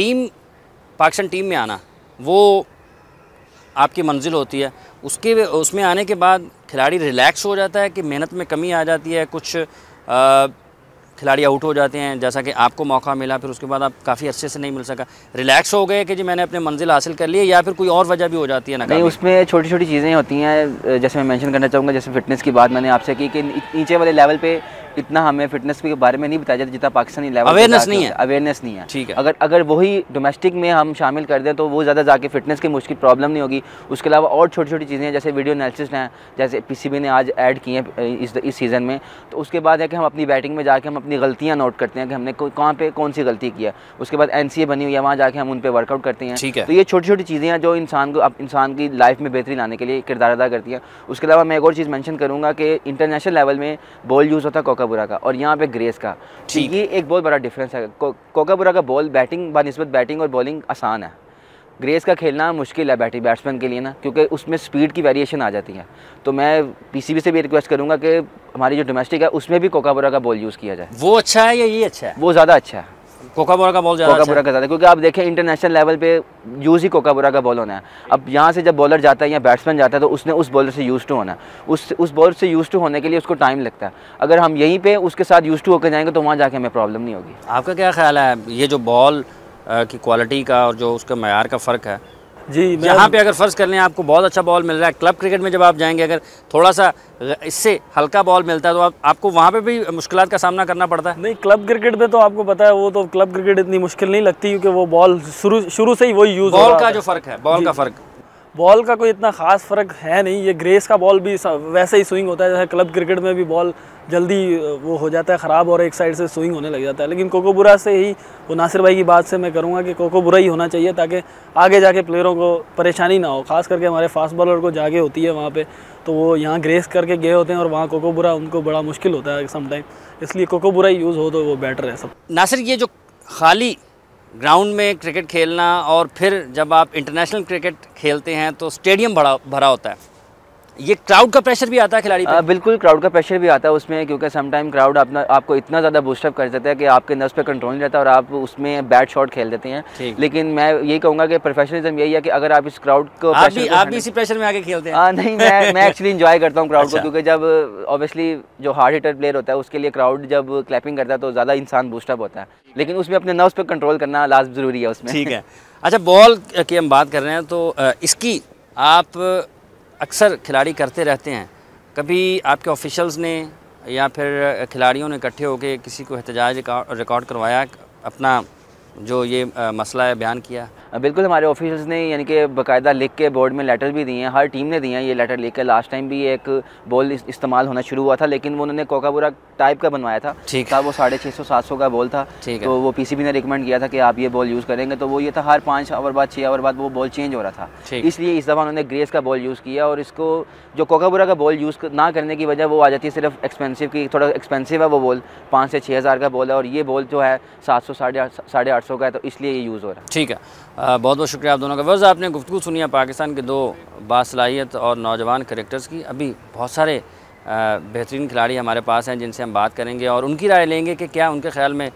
पाकिस्तान टीम में आना वो आपकी मंजिल होती है, उसमें आने के बाद खिलाड़ी रिलैक्स हो जाता है कि मेहनत में कमी आ जाती है? कुछ खिलाड़ी आउट हो जाते हैं, जैसा कि आपको मौका मिला फिर उसके बाद आप काफ़ी अच्छे से नहीं मिल सका, रिलैक्स हो गए कि जी मैंने अपने मंजिल हासिल कर ली है, या फिर कोई और वजह भी हो जाती है? ना नहीं, उसमें छोटी छोटी चीज़ें होती हैं। जैसे मैं मेंशन करना चाहूँगा, जैसे फिटनेस की बात मैंने आपसे की कि नीचे वाले लेवल पे इतना हमें फिटनेस के बारे में नहीं बताया जाता जितना पाकिस्तानी लेवल अवेयरनेस नहीं है। ठीक है, अगर वही डोमेस्टिक में हम शामिल कर दें तो वो ज़्यादा जाके फिटनेस की मुश्किल प्रॉब्लम नहीं होगी। उसके अलावा और छोटी छोटी चीज़ें हैं, जैसे वीडियो एनालिसिस हैं, जैसे पीसीबी ने आज ऐड की हैं इस सीज़न में। तो उसके बाद है कि हम अपनी बैटिंग में जाके हम अपनी गलतियाँ नोट करते हैं कि हमने कहाँ पे कौन सी गलती की है। उसके बाद NCA बनी हुई है, वहाँ जाके हम उन पर वर्कआउट करते हैं। तो ये छोटी छोटी चीज़ें हैं जो इंसान की लाइफ में बेहतरी लाने के लिए किरदार अदा करती हैं। उसके अलावा मैं एक और चीज़ मेंशन करूँगा कि इंटरनेशनल लेवल में बॉल यूज़ होता है कोकाबुरा का, और यहाँ पे ग्रेस का। ये एक बहुत बड़ा डिफरेंस है। कोकाबुरा का बॉल बैटिंग बनिस्बत बैटिंग और बॉलिंग आसान है, ग्रेस का खेलना मुश्किल है बैट्समैन के लिए ना, क्योंकि उसमें स्पीड की वेरिएशन आ जाती है। तो मैं पीसीबी से भी रिक्वेस्ट करूँगा कि हमारी जो डोमेस्टिक है उसमें भी कोकाबुरा का बॉल यूज़ किया जाए। वो अच्छा है या ये अच्छा है? वो ज़्यादा अच्छा है। कोकाबुरा का बॉल ज़्यादा कोकाबुरा का ज़्यादा, क्योंकि आप देखें इंटरनेशनल लेवल पे यूज़ ही कोकाबुरा का बॉल होना है। अब यहाँ से जब बॉलर जाता है या बैट्समैन जाता है तो उसने उस बॉलर से यूज़ टू होना है, उस बॉलर से यूज़ टू होने के लिए उसको टाइम लगता है। अगर हम यहीं पे उसके साथ यूज़ टू होकर जाएंगे तो वहाँ जाके हमें प्रॉब्लम नहीं होगी। आपका क्या ख्याल है ये जो बॉल की क्वालिटी का और जो उसका मयार का फ़र्क है? जी, यहाँ पे अगर फ़र्ज़ कर लें आपको बहुत अच्छा बॉल मिल रहा है, क्लब क्रिकेट में जब आप जाएंगे अगर थोड़ा सा इससे हल्का बॉल मिलता है तो आपको वहाँ पे भी मुश्किलात का सामना करना पड़ता है? नहीं, क्लब क्रिकेट में तो आपको पता है वो तो क्लब क्रिकेट इतनी मुश्किल नहीं लगती, क्योंकि वो बॉल शुरू से ही वही यूज़ हो रहा है। बॉल का जो फ़र्क है, बॉल का फ़र्क, बॉल का कोई इतना ख़ास फ़र्क है नहीं। ये ग्रेस का बॉल भी वैसे ही स्विंग होता है जैसे क्लब क्रिकेट में भी बॉल जल्दी वो हो जाता है ख़राब और एक साइड से स्विंग होने लग जाता है। लेकिन कोकोबुरा से ही, वो नासिर भाई की बात से मैं करूँगा कि कोकोबुरा ही होना चाहिए ताकि आगे जाके प्लेयरों को परेशानी ना हो। ख़ास करके हमारे फास्ट बॉलर को जाके होती है वहाँ पे, तो वो यहाँ ग्रेस करके गए होते हैं और वहाँ कोकोबुरा उनको बड़ा मुश्किल होता है समटाइम, इसलिए कोकोबुरा ही यूज़ हो तो वो बेटर है सब। नासिर, ये जो खाली ग्राउंड में क्रिकेट खेलना और फिर जब आप इंटरनेशनल क्रिकेट खेलते हैं तो स्टेडियम भरा होता है, ये क्राउड का प्रेशर भी आता है खिलाड़ी पे? बिल्कुल क्राउड का प्रेशर भी आता है उसमें, क्योंकि समटाइम क्राउड आपको इतना ज़्यादा बूस्टअप कर देता है कि आपके नर्व्स पे कंट्रोल नहीं रहता और आप उसमें बैड शॉट खेल देते हैं। लेकिन मैं यही कहूँगा कि प्रोफेशनलिज्म यही है कि अगर आप इस क्राउड को आप भी इसी प्रेशर में आके खेलते हैं? नहीं, मैं एक्चुअली इंजॉय करता हूँ क्राउड को, क्योंकि जब ऑब्वियसली जो हार्ड हिटर प्लेयर होता है उसके लिए क्राउड जब क्लैपिंग करता है तो ज़्यादा इंसान बूस्टअप होता है, लेकिन उसमें अपने नर्व्स पे कंट्रोल करना लाजमी ज़रूरी है उसमें। ठीक है। अच्छा, बॉल की हम बात कर रहे हैं तो इसकी आप अक्सर खिलाड़ी करते रहते हैं, कभी आपके ऑफिशियल्स ने या फिर खिलाड़ियों ने इकट्ठे होकर किसी को एहतजाज रिकॉर्ड करवाया, अपना जो ये मसला है बयान किया? बिल्कुल, हमारे ऑफिशियल्स ने यानी कि बाकायदा लिख के बोर्ड में लेटर भी दिए हैं, हर टीम ने दिए हैं ये लेटर लिख के। लास्ट टाइम भी एक बॉल इस्तेमाल होना शुरू हुआ था, लेकिन वो उन्होंने कोकाबुरा टाइप का बनवाया था। ठीक था, वो 650-700 का बॉल था। तो वो पीसीबी ने रिकमेंड किया था कि आप ये बॉल यूज़ करेंगे, तो वो ये था हर 5 आवर बाद 6 आवर बाद वो बॉल चेंज हो रहा था, इसलिए इस दफ़ा उन्होंने ग्रेस का बॉल यूज़ किया। और इसको जो कोकाबुरा का बॉल यूज़ ना करने की वजह वो आ जाती है सिर्फ एक्सपेंसिव की, थोड़ा एक्सपेंसिव है वो बॉल, 5 से 6 हज़ार का बॉल है, और ये बॉल जो है 700 साढ़े 800 का है, तो इसलिए ये यूज़ हो रहा है। ठीक है, बहुत बहुत शुक्रिया आप दोनों का। वज़ आपने गुफ्तगू सुनी है पाकिस्तान के 2 बासलाहियत और नौजवान क्रिकेटर्स की। अभी बहुत सारे बेहतरीन खिलाड़ी हमारे पास हैं जिनसे हम बात करेंगे और उनकी राय लेंगे कि क्या उनके ख़्याल में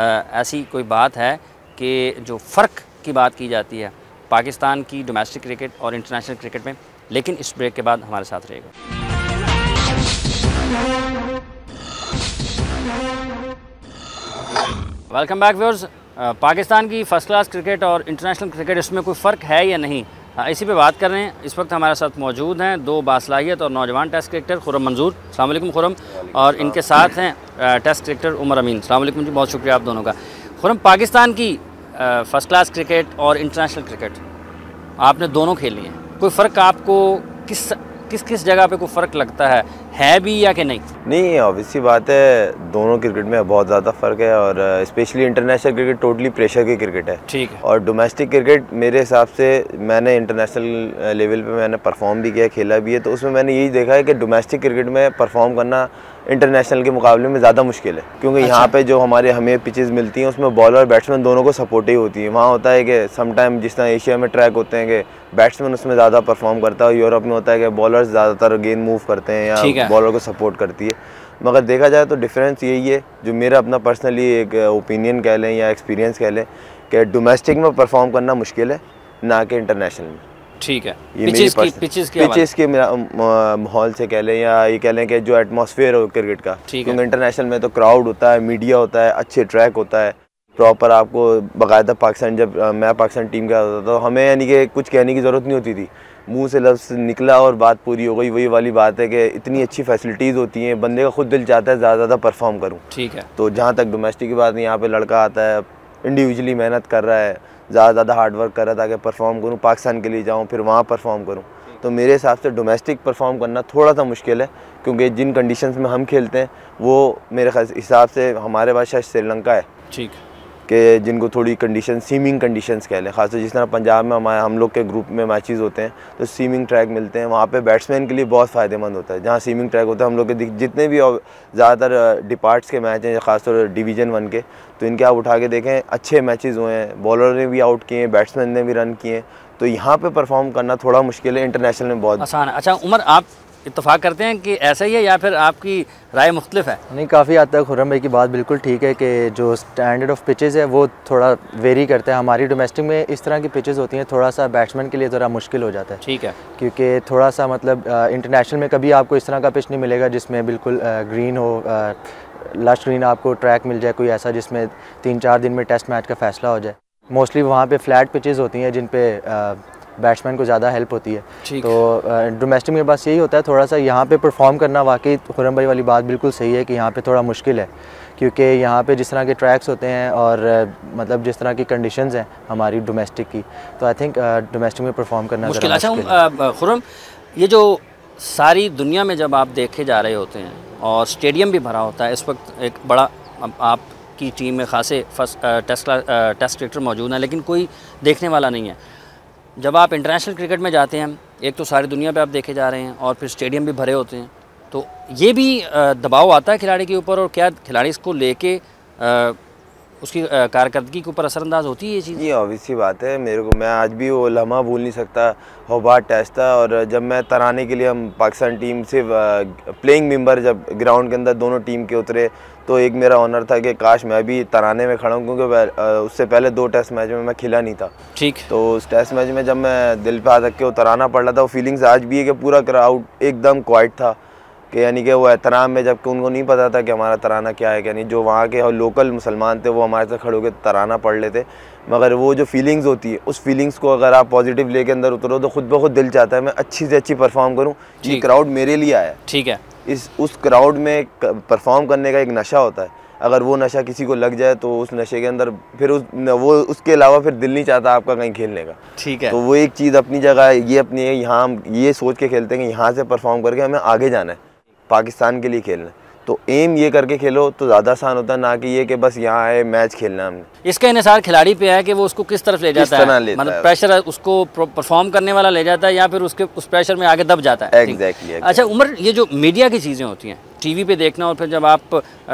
ऐसी कोई बात है कि जो फ़र्क की बात की जाती है पाकिस्तान की डोमेस्टिक क्रिकेट और इंटरनेशनल क्रिकेट में। लेकिन इस ब्रेक के बाद हमारे साथ रहेगा। Welcome back viewers. पाकिस्तान की फ़र्स्ट क्लास क्रिकेट और इंटरनेशनल क्रिकेट, इसमें कोई फ़र्क है या नहीं, इसी पे बात कर रहे हैं। इस वक्त हमारे साथ मौजूद हैं 2 बासलाहियत और नौजवान टेस्ट क्रिकेटर, खुर्रम मंजूर, अस्सलाम वालेकुम खुर्रम, और इनके साथ हैं टेस्ट क्रिकेटर उमर अमीन। अस्सलाम वालेकुम जी, बहुत शुक्रिया आप दोनों का। खुर्रम, पाकिस्तान की फ़र्स्ट क्लास क्रिकेट और इंटरनेशनल क्रिकेट आपने दोनों खेली हैं, कोई फ़र्क आपको किस जगह पे कोई फ़र्क लगता है भी या कि नहीं? नहीं, ऑब्वियसली बात है, दोनों क्रिकेट में बहुत ज़्यादा फ़र्क है, और specially international cricket totally pressure की क्रिकेट है। ठीक है। और डोमेस्टिक क्रिकेट मेरे हिसाब से, मैंने इंटरनेशनल लेवल पे मैंने परफॉर्म भी किया, खेला भी है, तो उसमें मैंने यही देखा है कि डोमेस्टिक क्रिकेट में परफॉर्म करना इंटरनेशनल के मुकाबले में ज़्यादा मुश्किल है, क्योंकि यहाँ पे जो हमें पिचेस मिलती हैं उसमें बॉलर और बैट्समैन दोनों को सपोर्टिव होती है। वहाँ होता है कि समटाइम जिस तरह एशिया में ट्रैक होते हैं कि बैट्समैन उसमें ज़्यादा परफॉर्म करता है, यूरोप में होता है कि बॉलर्स ज़्यादातर गेंद मूव करते हैं या बॉलर को सपोर्ट करती है। मगर देखा जाए तो डिफरेंस यही है, जो मेरा अपना पर्सनली एक ओपिनियन कह लें या एक्सपीरियंस कह लें, कि डोमेस्टिक में परफॉर्म करना मुश्किल है, ना कि इंटरनेशनल में। ठीक है। ये पिचेस के माहौल से कह लें, या ये कह लें कि जो एटमॉस्फेयर हो क्रिकेट का, क्योंकि इंटरनेशनल में तो क्राउड होता है, मीडिया होता है, अच्छे ट्रैक होता है प्रॉपर। आपको बाकायदा पाकिस्तान, जब मैं पाकिस्तान टीम का होता था तो हमें यानी कि कुछ कहने की ज़रूरत नहीं होती थी, मुंह से लफ्ज़ निकला और बात पूरी हो गई। वही वाली बात है कि इतनी अच्छी फैसिलिटीज़ होती हैं, बंदे का खुद दिल चाहता है ज़्यादा परफॉर्म करूँ। ठीक है। तो जहाँ तक डोमेस्टिक की बात है, यहाँ पे लड़का आता है, इंडिविजुअली मेहनत कर रहा है, ज़्यादा हार्ड वर्क कर रहा था कि परफॉर्म करूँ, पाकिस्तान के लिए जाऊँ, फिर वहाँ परफॉर्म करूँ। तो मेरे हिसाब से डोमेस्टिक परफॉर्म करना थोड़ा सा मुश्किल है, क्योंकि जिन कंडीशंस में हम खेलते हैं वो मेरे हिसाब से हमारे पास शायद श्रीलंका है। ठीक, कि जिनको थोड़ी कंडीशन, सीमिंग कंडीशंस कह लें, खासकर जिस तरह पंजाब में हम लोग के ग्रुप में मैचेस होते हैं तो सीमिंग ट्रैक मिलते हैं, वहाँ पे बैट्समैन के लिए बहुत फ़ायदेमंद होता है। जहाँ सीमिंग ट्रैक होता है, हम लोग के जितने भी ज़्यादातर डिपार्ट्स के मैच हैं, खासतौर डिवीज़न 1 के, तो इनके आप उठा के देखें, अच्छे मैचेस हुए हैं, बॉलर ने भी आउट किए हैं, बैट्समैन ने भी रन किए हैं, तो यहाँ पे परफॉर्म करना थोड़ा मुश्किल है, इंटरनेशनल में बहुत आसान है। अच्छा उमर, आप इत्तेफाक करते हैं कि ऐसा ही है या फिर आपकी राय मुख्तलिफ है? नहीं, काफ़ी हद तक खुर्रम भाई की बात बिल्कुल ठीक है कि जो स्टैंडर्ड ऑफ पिचेस है वो थोड़ा वेरी करता है। हमारी डोमेस्टिक में इस तरह की पिचेस होती हैं, थोड़ा सा बैट्समैन के लिए ज़रा मुश्किल हो जाता है। ठीक है, क्योंकि थोड़ा सा मतलब इंटरनेशनल में कभी आपको इस तरह का पिच नहीं मिलेगा जिसमें बिल्कुल ग्रीन हो, लश ग्रीन आपको ट्रैक मिल जाए कोई ऐसा जिसमें 3-4 दिन में टेस्ट मैच का फ़ैसला हो जाए। मोस्टली वहाँ पे फ्लैट पिचेस होती हैं जिन पे बैट्समैन को ज़्यादा हेल्प होती है। तो डोमेस्टिक में बस यही होता है, थोड़ा सा यहाँ पे परफॉर्म करना। वाकई खुर्रम भाई वाली बात बिल्कुल सही है कि यहाँ पे थोड़ा मुश्किल है, क्योंकि यहाँ पे जिस तरह के ट्रैक्स होते हैं और मतलब जिस तरह की कंडीशंस हैं हमारी डोमेस्टिक की, तो आई थिंक डोमेस्टिक में परफॉर्म करना मुश्किल। अच्छा खुर्रम, ये जो सारी दुनिया में जब आप देखे जा रहे होते हैं और स्टेडियम भी भरा होता है, इस वक्त एक बड़ा आपकी टीम में खासे फर्स्ट टेस्ट क्रिकेटर मौजूद हैं, लेकिन कोई देखने वाला नहीं है। जब आप इंटरनेशनल क्रिकेट में जाते हैं, एक तो सारी दुनिया पे आप देखे जा रहे हैं और फिर स्टेडियम भी भरे होते हैं, तो ये भी दबाव आता है खिलाड़ी के ऊपर, और क्या खिलाड़ी इसको लेके उसकी कारकर्दगी के ऊपर असरअंदाज होती है ये चीज़? ये ऑब्वियस सी बात है। मेरे को, मैं आज भी वो लम्हा भूल नहीं सकता। होबार्ट टेस्ट था और जब मैं तराने के लिए हम पाकिस्तान टीम से प्लेइंग मेंबर जब ग्राउंड के अंदर दोनों टीम के उतरे, तो एक मेरा ऑनर था कि काश मैं भी तराने में खड़ा हूँ, क्योंकि उससे पहले 2 टेस्ट मैच में मैं खेला नहीं था। ठीक। तो उस टेस्ट मैच में जब मैं दिल पे हाथ रख के वो तराना पड़ रहा था, वो फीलिंग्स आज भी है कि पूरा क्राउड एकदम क्वाइट था, कि यानी कि वो एहतराम में, जबकि उनको नहीं पता था कि हमारा तराना क्या है। यानी जो वहाँ के लोकल मुसलमान थे वो हमारे साथ खड़े होकर तराना पढ़ लेते, मगर वो जो फीलिंग्स होती है, उस फीलिंग्स को अगर आप पॉजिटिव लेके अंदर उतरो तो खुद ब खुद दिल चाहता है मैं अच्छी से अच्छी परफॉर्म करूँ। ये क्राउड मेरे लिए आया है। ठीक है। उस क्राउड में परफॉर्म करने का एक नशा होता है, अगर वो नशा किसी को लग जाए तो उस नशे के अंदर फिर उसके अलावा फिर दिल नहीं चाहता आपका कहीं खेलने का। ठीक है। तो वो एक चीज़ अपनी जगह ये अपनी है, यहाँ हम ये सोच के खेलते हैं कि यहाँ से परफॉर्म करके हमें आगे जाना है, पाकिस्तान के लिए खेलना है। तो एम ये करके खेलो तो ज़्यादा आसान होता है, ना कि ये कि बस यहाँ आए मैच खेलना है हमने। इसका इन्हिसार खिलाड़ी पे है कि वो उसको किस तरफ ले जाता है, मतलब प्रेशर उसको परफॉर्म करने वाला ले जाता है या फिर उसके उस प्रेशर में आगे दब जाता है। एग्जैक्टली। अच्छा उमर, ये जो मीडिया की चीज़ें होती हैं, टीवी पे देखना और फिर जब आप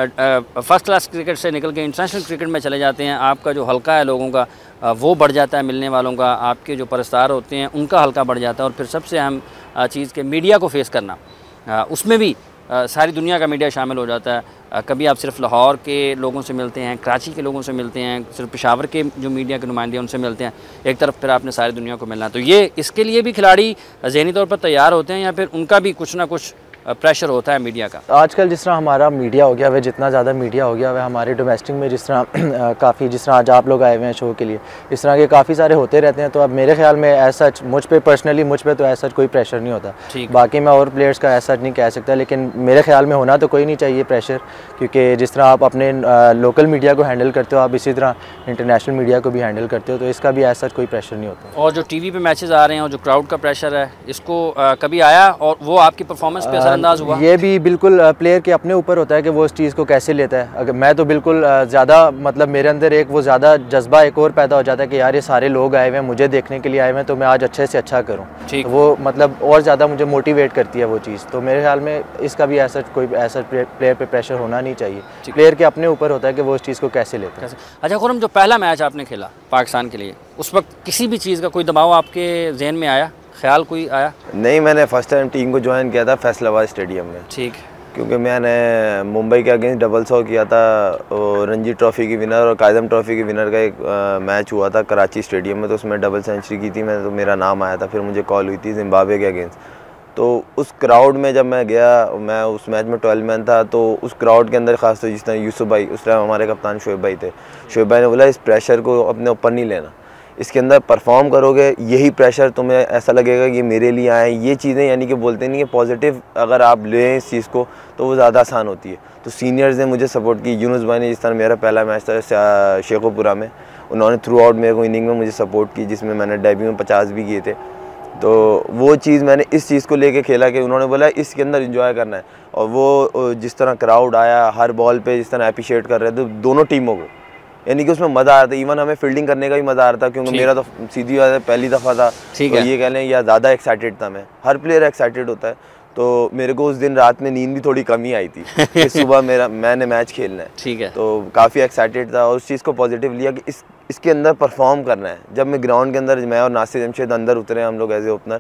फर्स्ट क्लास क्रिकेट से निकल के इंटरनेशनल क्रिकेट में चले जाते हैं, आपका जो हल्का है लोगों का वो बढ़ जाता है, मिलने वालों का, आपके जो परस्तार होते हैं उनका हल्का बढ़ जाता है, और फिर सबसे अहम चीज़ के मीडिया को फेस करना, उसमें भी सारी दुनिया का मीडिया शामिल हो जाता है। कभी आप सिर्फ लाहौर के लोगों से मिलते हैं, कराची के लोगों से मिलते हैं, सिर्फ पेशावर के जो मीडिया के नुमाइंदे उनसे मिलते हैं, एक तरफ फिर आपने सारी दुनिया को मिलना है। तो ये इसके लिए भी खिलाड़ी ज़हनी तौर पर तैयार होते हैं या फिर उनका भी कुछ ना कुछ प्रेशर होता है मीडिया का? आजकल जिस तरह हमारा मीडिया हो गया वह, जितना ज़्यादा मीडिया हो गया वह हमारे डोमेस्टिक में जिस तरह काफ़ी, जिस तरह आज आप लोग आए हुए हैं शो के लिए, इस तरह के काफ़ी सारे होते रहते हैं। तो अब मेरे ख्याल में ऐसा मुझ पे पर्सनली मुझ पे तो ऐसा कोई प्रेशर नहीं होता। बाकी मैं और प्लेयर्स का ऐसा नहीं कह सकता, लेकिन मेरे ख्याल में होना तो कोई नहीं चाहिए प्रेशर, क्योंकि जिस तरह आप अपने लोकल मीडिया को हैंडल करते हो, आप इसी तरह इंटरनेशनल मीडिया को भी हैंडल करते हो, तो इसका भी ऐसा कोई प्रेशर नहीं होता। और जो टीवी पे मैचेस आ रहे हैं और जो क्राउड का प्रेशर है, इसको कभी आया और वो आपकी परफॉर्मेंस पे असरअंदाज हुआ? ये भी बिल्कुल प्लेयर के अपने ऊपर होता है कि वो इस चीज़ को कैसे लेता है। अगर मैं तो बिल्कुल ज़्यादा, मतलब मेरे अंदर एक वो ज़्यादा जज्बा एक और पैदा हो जाता है कि यार ये सारे लोग आए हुए हैं, मुझे देखने के लिए आए हुए हैं, तो मैं आज अच्छे से अच्छा करूँ। तो वो मतलब और ज़्यादा मुझे मोटिवेट करती है वो चीज़। तो मेरे ख्याल में इसका भी ऐसा कोई ऐसा प्लेयर पे प्रेशर होना नहीं चाहिए। प्लेयर के अपने ऊपर होता है कि वो इस चीज़ को कैसे लेता है। अच्छा खुर्रम, जो पहला मैच आपने खेला पाकिस्तान के लिए, उस वक्त किसी भी चीज़ का कोई दबाव आपके जहन में आया, ख्याल कोई आया? नहीं, मैंने फर्स्ट टाइम टीम को ज्वाइन किया था फैसलाबाद स्टेडियम में। ठीक। क्योंकि मैंने मुंबई के अगेंस्ट डबल 100 किया था, रणजी ट्रॉफ़ी की विनर और कायदम ट्रॉफ़ी की विनर का एक मैच हुआ था कराची स्टेडियम में, तो उसमें डबल सेंचुरी की थी मैं, तो मेरा नाम आया था। फिर मुझे कॉल हुई थी जिम्बाब्वे के अगेंस्ट, तो उस क्राउड में जब मैं गया, मैं उस मैच में 12 मैन था, तो उस क्राउड के अंदर खास तो जिस तरह यूसुफ भाई, उस टाइम हमारे कप्तान शोएब भाई थे, शोएब भाई ने बोला इस प्रेशर को अपने ऊपर नहीं लेना, इसके अंदर परफॉर्म करोगे, यही प्रेशर तुम्हें ऐसा लगेगा कि मेरे लिए आए। ये चीज़ें यानी कि बोलते नहीं कि पॉजिटिव अगर आप लें इस चीज़ को तो वो ज़्यादा आसान होती है। तो सीनियर्स ने मुझे सपोर्ट की। यूनुस भाई ने, जिस तरह मेरा पहला मैच था शेखोपुरा में, उन्होंने थ्रू आउट मेरे को इनिंग में मुझे सपोर्ट की, जिसमें मैंने डेब्यू में 50 भी किए थे। तो वो चीज़ मैंने इस चीज़ को लेके खेला कि उन्होंने बोला इसके अंदर एंजॉय करना है, और वो जिस तरह क्राउड आया हर बॉल पे, जिस तरह अप्रिशिएट कर रहे थे दोनों टीमों को, यानी कि उसमें मज़ा आ रहा था। इवन हमें फील्डिंग करने का भी मज़ा आ रहा था, क्योंकि मेरा तो सीधी बात है पहली दफ़ा था, तो ये कह लें या ज़्यादा एक्साइटेड था मैं। हर प्लेयर एक्साइटेड होता है, तो मेरे को उस दिन रात में नींद भी थोड़ी कमी आई थी कि सुबह मैंने मैच खेलना है। ठीक है। तो काफ़ी एक्साइटेड था और उस चीज़ को पॉजिटिव लिया कि इसके अंदर परफॉर्म करना है। जब मैं ग्राउंड के अंदर, मैं और नासिर जमशेद अंदर उतरे हम लोग एज ए ओपनर,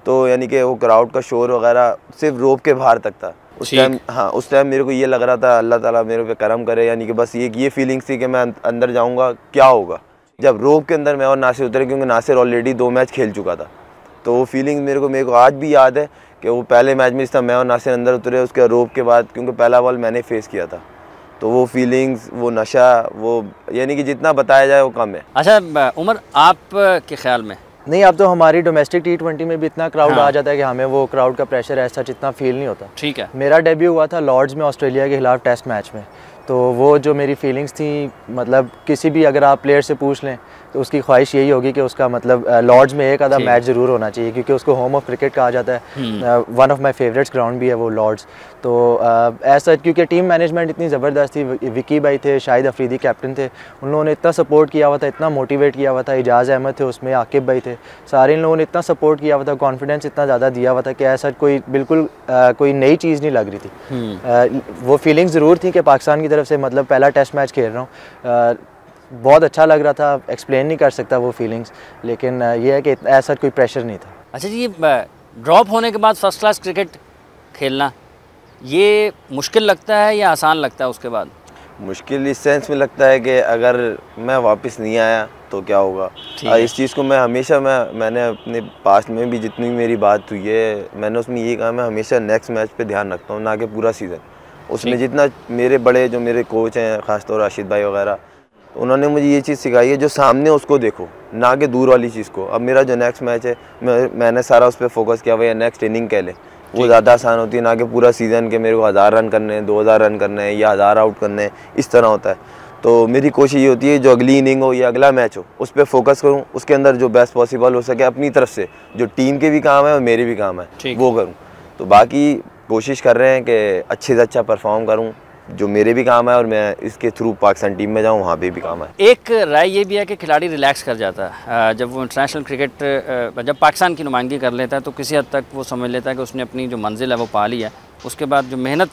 तो यानी कि वो क्राउड का शोर वगैरह सिर्फ रोप के बाहर तक था उस टाइम। हाँ, उस टाइम मेरे को ये लग रहा था अल्लाह ताला मेरे पे करम करे, यानी कि बस ये फीलिंग्स थी कि मैं अंदर जाऊँगा क्या होगा। जब रोप के अंदर मैं और नासिर उतरे, क्योंकि नासिर ऑलरेडी 2 मैच खेल चुका था, तो वो फीलिंग मेरे को आज भी याद है कि वो पहले मैच में जिस तरह मैं और नासिर अंदर उतरे, उसके रोप के बाद, क्योंकि पहला बॉल मैंने फेस किया था, तो वो फीलिंग्स, वो नशा, वो यानी कि जितना बताया जाए वो कम है। अच्छा उमर, आप के ख्याल में? नहीं, अब तो हमारी डोमेस्टिक T20 में भी इतना क्राउड आ जाता है कि हमें वो क्राउड का प्रेशर ऐसा इतना फील नहीं होता। ठीक है। मेरा डेब्यू हुआ था लॉर्ड्स में ऑस्ट्रेलिया के खिलाफ टेस्ट मैच में, तो वो जो मेरी फीलिंग्स थी, मतलब किसी भी अगर आप प्लेयर से पूछ लें तो उसकी ख्वाहिश यही होगी कि उसका मतलब लॉर्ड्स में एक आधा मैच ज़रूर होना चाहिए, क्योंकि उसको होम ऑफ क्रिकेट कहा जाता है। One of my favourites ground भी है वो लॉर्ड्स। तो ऐसा, क्योंकि टीम मैनेजमेंट इतनी ज़बरदस्त थी, विकी भाई थे, शाहिद अफरीदी कैप्टन थे, उन लोगों ने इतना सपोर्ट किया हुआ था, इतना मोटिवेट किया हुआ था, इजाज़ अहमद थे उसमें, आकिब भाई थे, सारे इन लोगों ने इतना सपोर्ट किया हुआ था, कॉन्फिडेंस इतना ज़्यादा दिया हुआ था कि ऐसा कोई बिल्कुल कोई नई चीज़ नहीं लग रही थी। वो फीलिंग ज़रूर थी कि पाकिस्तान की तरफ से मतलब पहला टेस्ट मैच खेल रहा हूँ, बहुत अच्छा लग रहा था, एक्सप्लेन नहीं कर सकता वो फीलिंग्स, लेकिन ये है कि ऐसा कोई प्रेशर नहीं था। अच्छा जी, ड्रॉप होने के बाद फर्स्ट क्लास क्रिकेट खेलना ये मुश्किल लगता है या आसान लगता है उसके बाद? मुश्किल इस सेंस में लगता है कि अगर मैं वापस नहीं आया तो क्या होगा। इस चीज़ को मैं हमेशा मैंने अपने पास्ट में भी जितनी मेरी बात हुई है, मैंने उसमें ये कहा, मैं हमेशा नेक्स्ट मैच पे ध्यान रखता हूँ, ना कि पूरा सीज़न। उसमें जितना मेरे बड़े जो मेरे कोच हैं, ख़ासतौर राशिद भाई वगैरह, उन्होंने मुझे ये चीज़ सिखाई है, जो सामने उसको देखो, ना कि दूर वाली चीज़ को। अब मेरा जो नेक्स्ट मैच है, मैंने सारा उस पर फोकस किया हुआ है, नेक्स्ट इनिंग कह लें, वो ज़्यादा आसान होती है, ना कि पूरा सीज़न के मेरे को 1000 रन करने हैं, 2000 रन करने हैं या 1000 आउट करने हैं, इस तरह होता है। तो मेरी कोशिश ये होती है जो अगली इनिंग हो या अगला मैच हो, उस पर फोकस करूँ, उसके अंदर जो बेस्ट पॉसिबल हो सके अपनी तरफ से, जो टीम के भी काम है और मेरे भी काम है वो करूँ। तो बाकी कोशिश कर रहे हैं कि अच्छे से अच्छा परफॉर्म करूँ, जो मेरे भी काम है, और मैं इसके थ्रू पाकिस्तान टीम में जाऊँ, वहाँ पे भी काम है। एक राय ये भी है कि खिलाड़ी रिलैक्स कर जाता है जब वो इंटरनेशनल क्रिकेट, जब पाकिस्तान की नुमाइंदगी कर लेता है, तो किसी हद तक वो समझ लेता है कि उसने अपनी जो मंजिल है वो पा ली है। उसके बाद जो मेहनत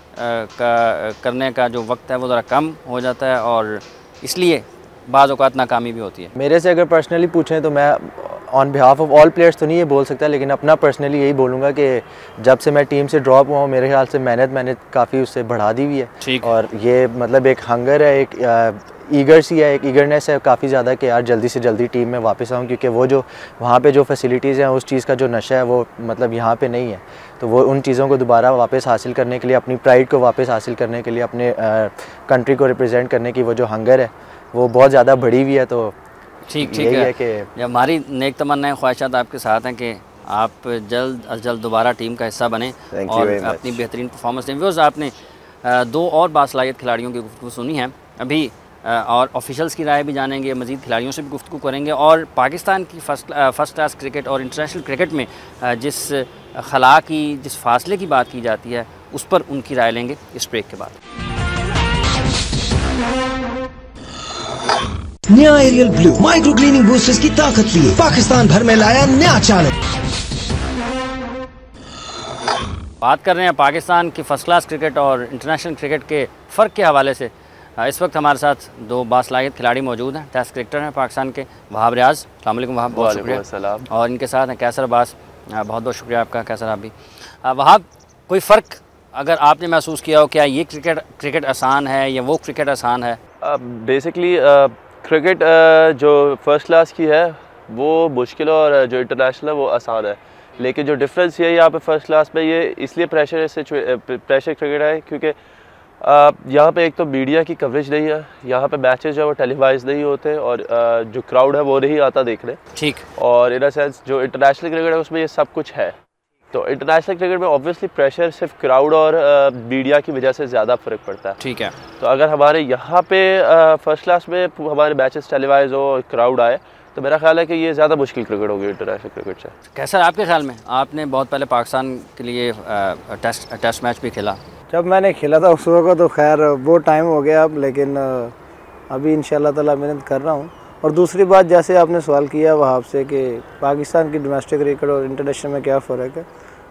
करने का जो वक्त है वो ज़रा कम हो जाता है, और इसलिए बाज़ औक़ात नाकामी भी होती है। मेरे से अगर पर्सनली पूछें तो मैं on behalf of all players तो नहीं ये बोल सकता, लेकिन अपना पर्सनली यही बोलूँगा कि जब से मैं टीम से ड्रॉप हुआ हूँ, मेरे ख्याल से मैंने काफ़ी उससे बढ़ा दी हुई है, और ये मतलब एक हंगर है, एक ईगर सी है, एक ईगरनेस है काफ़ी ज़्यादा कि यार जल्दी से जल्दी टीम में वापस आऊँ, क्योंकि वो जो वहाँ पे जो फैसिलिटीज़ हैं, उस चीज़ का जो नशा है वो मतलब यहाँ पे नहीं है। तो वो उन चीज़ों को दोबारा वापस हासिल करने के लिए, अपनी प्राइड को वापस हासिल करने के लिए, अपने कंट्री को रिप्रेजेंट करने की वो जो हंगर है वो बहुत ज़्यादा बढ़ी हुई है। तो ठीक है कि हमारी नेक तमन्नाएं, ख्वाहिशात आपके साथ हैं कि आप जल्द अज जल्द दोबारा टीम का हिस्सा बने और अपनी बेहतरीन परफॉर्मेंस दें। व्यूअर्स, आपने 2 और बासलाहियत खिलाड़ियों की गुफ्तगू सुनी है अभी, और ऑफिशियल्स की राय भी जानेंगे, मज़ीद खिलाड़ियों से भी गुफ्तगू करेंगे, और पाकिस्तान की फर्स्ट क्लास क्रिकेट और इंटरनेशनल क्रिकेट में जिस खला की, जिस फासले की बात की जाती है, उस पर उनकी राय लेंगे इस ब्रेक के बाद। नया Ariel blue micro cleaning boosters की ताकत लिए पाकिस्तान भर में लाया नया चैलेंज। बात कर रहे हैं पाकिस्तान की फर्स्ट क्लास क्रिकेट और इंटरनेशनल क्रिकेट के फ़र्क के हवाले से। इस वक्त हमारे साथ 2 बासलाहियत खिलाड़ी मौजूद हैं। टेस्ट क्रिकेटर हैं पाकिस्तान के वहाब रियाज। अस्सलाम वालेकुम वहाब, बहुत शुक्रिया। और इनके साथ हैं कैसर अब्बास, बहुत बहुत शुक्रिया आपका कैसर। आप भी वहाब, कोई फ़र्क अगर आपने महसूस किया हो, क्या ये क्रिकेट आसान है या वो क्रिकेट आसान है? बेसिकली क्रिकेट जो फर्स्ट क्लास की है वो मुश्किल है, और जो इंटरनेशनल है वो आसान है। लेकिन जो डिफरेंस ये है यहाँ पे फर्स्ट क्लास में, ये इसलिए प्रेशर क्रिकेट है क्योंकि यहाँ पे एक तो मीडिया की कवरेज नहीं है, यहाँ पे मैचेस जो है वो टेलीवाइज नहीं होते, और जो क्राउड है वो नहीं आता देखने। ठीक। और इन अ सेंस जो इंटरनेशनल क्रिकेट है उसमें ये सब कुछ है। तो इंटरनेशनल क्रिकेट में ऑब्वियसली प्रेशर सिर्फ क्राउड और मीडिया की वजह से ज़्यादा फ़र्क पड़ता है। ठीक है। तो अगर हमारे यहाँ पे फर्स्ट क्लास में हमारे मैचेस टेलीवाइज हो और क्राउड आए, तो मेरा ख्याल है कि ये ज़्यादा मुश्किल क्रिकेट होगी इंटरनेशनल क्रिकेट से। कैसा आपके ख्याल में? आपने बहुत पहले पाकिस्तान के लिए टेस्ट मैच भी खेला। जब मैंने खेला था उस वक्त तो खैर वो टाइम हो गया अब, लेकिन अभी इंशाल्लाह ताला मेहनत कर रहा हूँ। और दूसरी बात, जैसे आपने सवाल किया वहाँ से कि पाकिस्तान की डोमेस्टिक क्रिकेट और इंटरनेशनल में क्या फ़र्क है,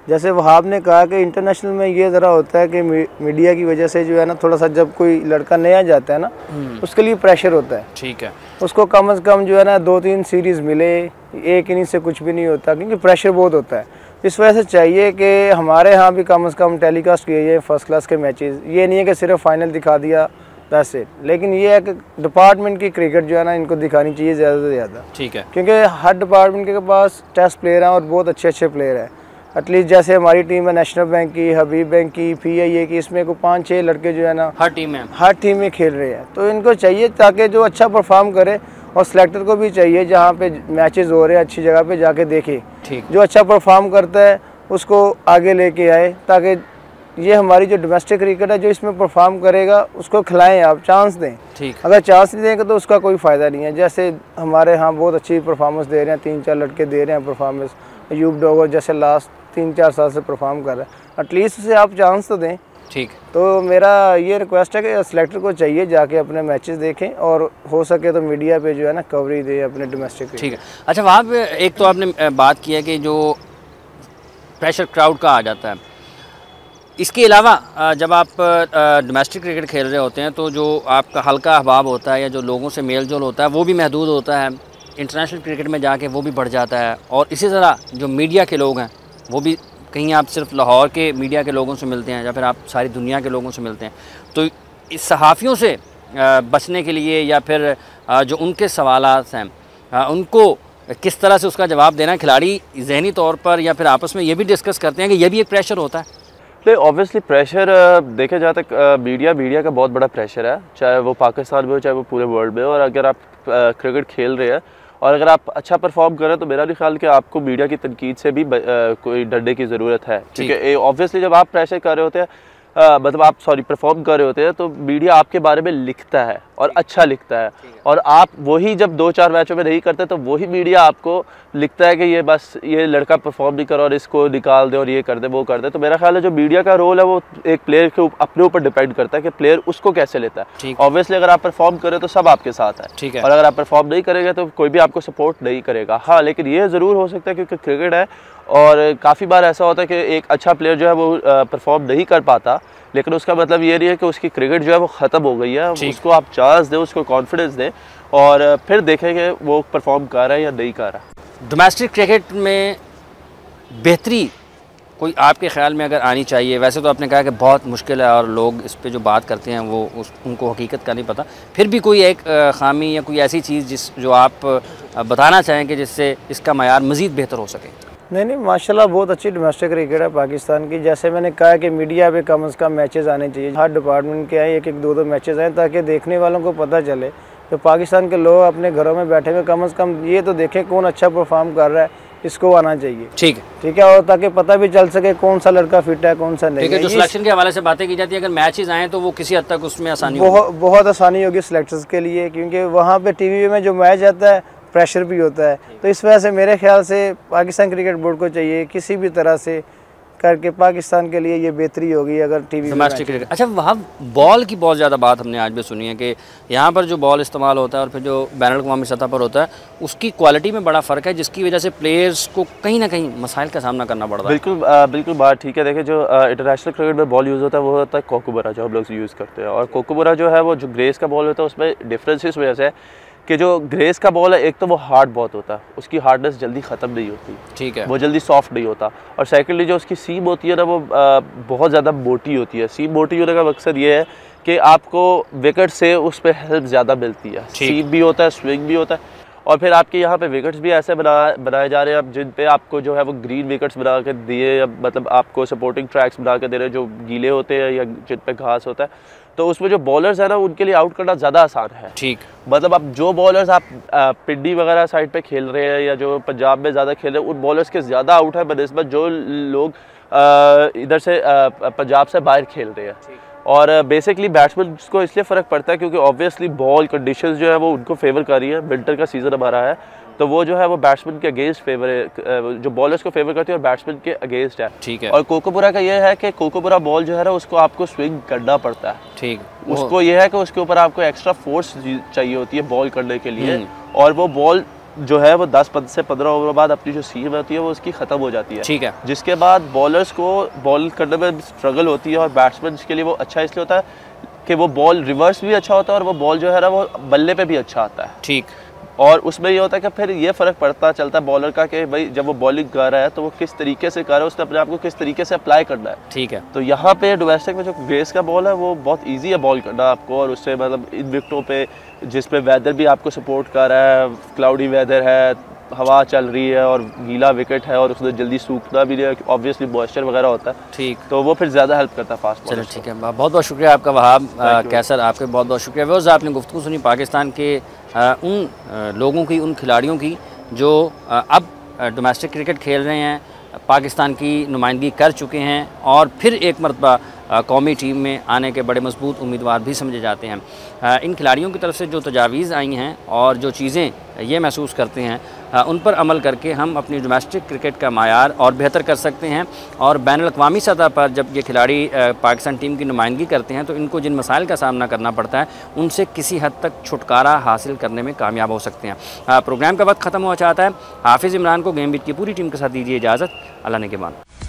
जैसे वहाब ने कहा कि इंटरनेशनल में ये ज़रा होता है कि मीडिया की वजह से जो है ना थोड़ा सा, जब कोई लड़का नया जाता है ना उसके लिए प्रेशर होता है। ठीक है, उसको कम से कम जो है ना 2-3 सीरीज़ मिले, एक इनिंग से कुछ भी नहीं होता, क्योंकि प्रेशर बहुत होता है। इस वजह से चाहिए कि हमारे यहाँ भी कम से कम टेलीकास्ट किए जाए फर्स्ट क्लास के मैचेस। ये नहीं है कि सिर्फ फाइनल दिखा दिया दैट्स इट, लेकिन ये है कि डिपार्टमेंट की क्रिकेट जो है ना इनको दिखानी चाहिए ज़्यादा से ज़्यादा। ठीक है, क्योंकि हर डिपार्टमेंट के पास टेस्ट प्लेयर हैं और बहुत अच्छे अच्छे प्लेयर हैं। एटलीस्ट जैसे हमारी टीम है नेशनल बैंक की, हबीब बैंक की, PIA की, इसमें को 5-6 लड़के जो है ना हर टीम में खेल रहे हैं। तो इनको चाहिए ताकि जो अच्छा परफॉर्म करे, और सिलेक्टर को भी चाहिए जहाँ पे मैचेस हो रहे हैं अच्छी जगह पे जाके देखे, जो अच्छा परफॉर्म करता है उसको आगे लेके आए, ताकि ये हमारी जो डोमेस्टिक क्रिकेट है जो इसमें परफॉर्म करेगा उसको खिलाएं, आप चांस दें। ठीक, अगर चांस नहीं देंगे तो उसका कोई फ़ायदा नहीं है। जैसे हमारे यहाँ बहुत अच्छी परफॉर्मेंस दे रहे हैं, 3-4 लड़के दे रहे हैं परफॉर्मेंस। अयूब डोगर जैसे लास्ट 3-4 साल से परफॉर्म कर रहा है, एटलीस्ट उसे आप चांस तो दें। ठीक, तो मेरा ये रिक्वेस्ट है कि सिलेक्टर को चाहिए जाके अपने मैचेस देखें, और हो सके तो मीडिया पे जो है ना कवरेज दे अपने डोमेस्टिक। ठीक है। अच्छा, वहाँ पे एक तो आपने बात की है कि जो प्रेशर क्राउड का आ जाता है, इसके अलावा जब आप डोमेस्टिक क्रिकेट खेल रहे होते हैं तो जो आपका हल्का अहबाब होता है या जो लोगों से मेल जोल होता है वो भी महदूद होता है। इंटरनेशनल क्रिकेट में जाके वो भी बढ़ जाता है, और इसी तरह जो मीडिया के लोग हैं वो भी, कहीं आप सिर्फ लाहौर के मीडिया के लोगों से मिलते हैं या फिर आप सारी दुनिया के लोगों से मिलते हैं, तो इस सहाफ़ियों से बचने के लिए या फिर जो उनके सवालात हैं उनको किस तरह से उसका जवाब देना, खिलाड़ी ज़हनी तौर पर या फिर आपस में ये भी डिस्कस करते हैं कि ये भी एक प्रेशर होता है? नहीं, ऑब्वियसली प्रेशर देखा जाए तो मीडिया का बहुत बड़ा प्रेशर है, चाहे वो पाकिस्तान में हो चाहे वो पूरे वर्ल्ड में हो। और अगर आप क्रिकेट खेल रहे हैं और अगर आप अच्छा परफॉर्म करें तो मेरा नहीं ख्याल कि आपको मीडिया की तनकीद से भी कोई डरने की ज़रूरत है, क्योंकि ऑब्वियसली जब आप प्रेशर कर रहे होते हैं मतलब आप परफॉर्म कर रहे होते हैं तो मीडिया आपके बारे में लिखता है और अच्छा लिखता है, और आप वही जब 2-4 मैचों में नहीं करते तो वही मीडिया आपको लिखता है कि ये बस ये लड़का परफॉर्म नहीं कर और इसको निकाल दे और ये कर दे वो कर दे। तो मेरा ख्याल है जो मीडिया का रोल है वो एक प्लेयर के अपने ऊपर डिपेंड करता है कि प्लेयर उसको कैसे लेता है। ऑब्वियसली अगर आप परफॉर्म करें तो सब आपके साथ है, और अगर आप परफॉर्म नहीं करेंगे तो कोई भी आपको सपोर्ट नहीं करेगा। हाँ, लेकिन ये ज़रूर हो सकता है क्योंकि क्रिकेट है और काफ़ी बार ऐसा होता है कि एक अच्छा प्लेयर जो है वो परफॉर्म नहीं कर पाता, लेकिन उसका मतलब ये नहीं है कि उसकी क्रिकेट जो है वो ख़त्म हो गई है। उसको आप चांस दें, उसको कॉन्फिडेंस दें और फिर देखें कि वो परफॉर्म कर रहा है या नहीं कर रहा। डोमेस्टिक क्रिकेट में बेहतरी कोई आपके ख़्याल में अगर आनी चाहिए, वैसे तो आपने कहा कि बहुत मुश्किल है और लोग इस पे जो बात करते हैं वो उनको हकीकत का नहीं पता, फिर भी कोई एक ख़ामी या कोई ऐसी चीज़ जो आप बताना चाहें कि जिससे इसका मयार मज़ीद बेहतर हो सके? नहीं, माशाल्लाह बहुत अच्छी डोमेस्टिक क्रिकेट है पाकिस्तान की। जैसे मैंने कहा कि मीडिया पे कम से कम मैचेस आने चाहिए, हर डिपार्टमेंट के आए 1-1, 2-2 मैचेस आए, ताकि देखने वालों को पता चले कि पाकिस्तान के लोग अपने घरों में बैठे हुए कम से कम ये तो देखें कौन अच्छा परफॉर्म कर रहा है, इसको आना चाहिए। ठीक है, और ताकि पता भी चल सके कौन सा लड़का फिट है कौन सा नहीं है। जो सिलेक्शन के हवाले से बातें की जाती है, अगर मैचेस आए तो वो किसी हद तक उसमें आसानी बहुत आसानी होगी सिलेक्टर्स के लिए, क्योंकि वहाँ पे टीवी में जो मैच आता है प्रेशर भी होता है। तो इस वजह से मेरे ख्याल से पाकिस्तान क्रिकेट बोर्ड को चाहिए किसी भी तरह से करके पाकिस्तान के लिए ये बेहतरी होगी अगर टीवी में। अच्छा, वहाँ बॉल की बहुत ज़्यादा बात हमने आज भी सुनी है कि यहाँ पर जो बॉल इस्तेमाल होता है और फिर जो बैनुल-अक़वामी सतह पर होता है उसकी क्वालिटी में बड़ा फ़र्क है, जिसकी वजह से प्लेयर्स को कहीं ना कहीं मसाइल का सामना करना पड़ता है। बिल्कुल बात ठीक है। देखिए, जो इंटरनेशनल क्रिकेट में बॉल यूज़ होता है वो होता है कोकोबरा, जो हम लोग यूज़ करते हैं। और कोकोबरा जो है वो जो ग्रेस का बॉल होता है उसमें डिफरेंस इस वजह से है कि जो ग्रेस का बॉल है एक तो वो हार्ड बहुत होता है, उसकी हार्डनेस जल्दी ख़त्म नहीं होती, ठीक है, वो जल्दी सॉफ्ट नहीं होता। और सेकेंडली जो उसकी सीम होती है ना वो बहुत ज़्यादा मोटी होती है। सीम मोटी होने का मकसद ये है कि आपको विकेट से उस पर हेल्प ज़्यादा मिलती है, सीम भी होता है, स्विंग भी होता है। और फिर आपके यहाँ पे विकेट्स भी ऐसे बनाए जा रहे हैं अब जिन पे आपको जो है वो ग्रीन विकेट्स बना के दिए, मतलब आपको सपोर्टिंग ट्रैक्स बना के दे रहे हैं जो गीले होते हैं या जिन पे घास होता है। तो उसमें जो बॉलर्स है ना उनके लिए आउट करना ज़्यादा आसान है। ठीक, मतलब अब जो बॉलर्स आप पिंडी वगैरह साइड पे खेल रहे हैं या जो पंजाब में ज़्यादा खेल रहे हैं उन बॉलर्स के ज़्यादा आउट है बनिस्बत जो लोग इधर से पंजाब से बाहर खेल रहे हैं। और बेसिकली बैट्समैन को इसलिए फ़र्क पड़ता है क्योंकि ऑब्वियसली बॉल कंडीशंस जो है वो उनको फेवर कर रही है। विंटर का सीज़न हमारा है तो वो जो है वो बैट्समैन के अगेंस्ट फेवर है, जो बॉलर्स को फेवर करती है और बैट्समैन के अगेंस्ट है। ठीक है। और कोकोबरा का ये है कि कोकोबरा बॉल जो है ना उसको आपको स्विंग करना पड़ता है। ठीक, उसको ये है कि उसके ऊपर आपको एक्स्ट्रा फोर्स चाहिए होती है बॉल करने के लिए, और वो बॉल जो है वो 10 से 15 ओवर बाद अपनी जो सीम होती है वो उसकी ख़त्म हो जाती है। ठीक है। जिसके बाद बॉलर्स को बॉल करने में स्ट्रगल होती है और बैट्समैन के लिए वो अच्छा इसलिए होता है कि वो बॉल रिवर्स भी अच्छा होता है और वो बॉल जो है ना वो बल्ले पे भी अच्छा आता है। ठीक। और उसमें ये होता है कि फिर ये फ़र्क पड़ता चलता है बॉलर का कि भाई जब वो बॉलिंग कर रहा है तो वो किस तरीके से कर रहा है, उसने अपने आप को किस तरीके से अप्लाई करना है। ठीक है। तो यहाँ पे डोमेस्टिक में जो ग्रेस का बॉल है वो बहुत ईजी है बॉल करना आपको, और उससे मतलब इन विकेटों पे जिस पे वेदर भी आपको सपोर्ट कर रहा है, क्लाउडी वेदर है, हवा चल रही है और गीला विकेट है और उसमें जल्दी सूखना भी नहीं है, ऑब्वियसली मॉइस्चर वगैरह होता है। ठीक। तो वो फिर ज़्यादा हेल्प करता है फास्ट। चलो ठीक है, बहुत बहुत शुक्रिया आपका वहाब कैसर, आपके बहुत बहुत शुक्रिया। व्यूअर्स, आपने गुफ्तगू सुनी पाकिस्तान के उन लोगों की, उन खिलाड़ियों की जो अब डोमेस्टिक क्रिकेट खेल रहे हैं, पाकिस्तान की नुमाइंदगी कर चुके हैं और फिर एक मरतबा कौमी टीम में आने के बड़े मजबूत उम्मीदवार भी समझे जाते हैं। इन खिलाड़ियों की तरफ से जो तजावीज़ आई हैं और जो चीज़ें ये महसूस करते हैं उन पर अमल करके हम अपनी डोमेस्टिक क्रिकेट का मायार और बेहतर कर सकते हैं। और बैनुल-अक़वामी सतह पर जब ये खिलाड़ी पाकिस्तान टीम की नुमाइंदगी करते हैं तो इनको जिन मसाइल का सामना करना पड़ता है उनसे किसी हद तक छुटकारा हासिल करने में कामयाब हो सकते हैं। प्रोग्राम का वक्त ख़त्म हो चाहता है। हाफिज़ इमरान को गेम बीट की पूरी टीम के साथ दीजिए इजाज़त। अल्लाह ने के बाद।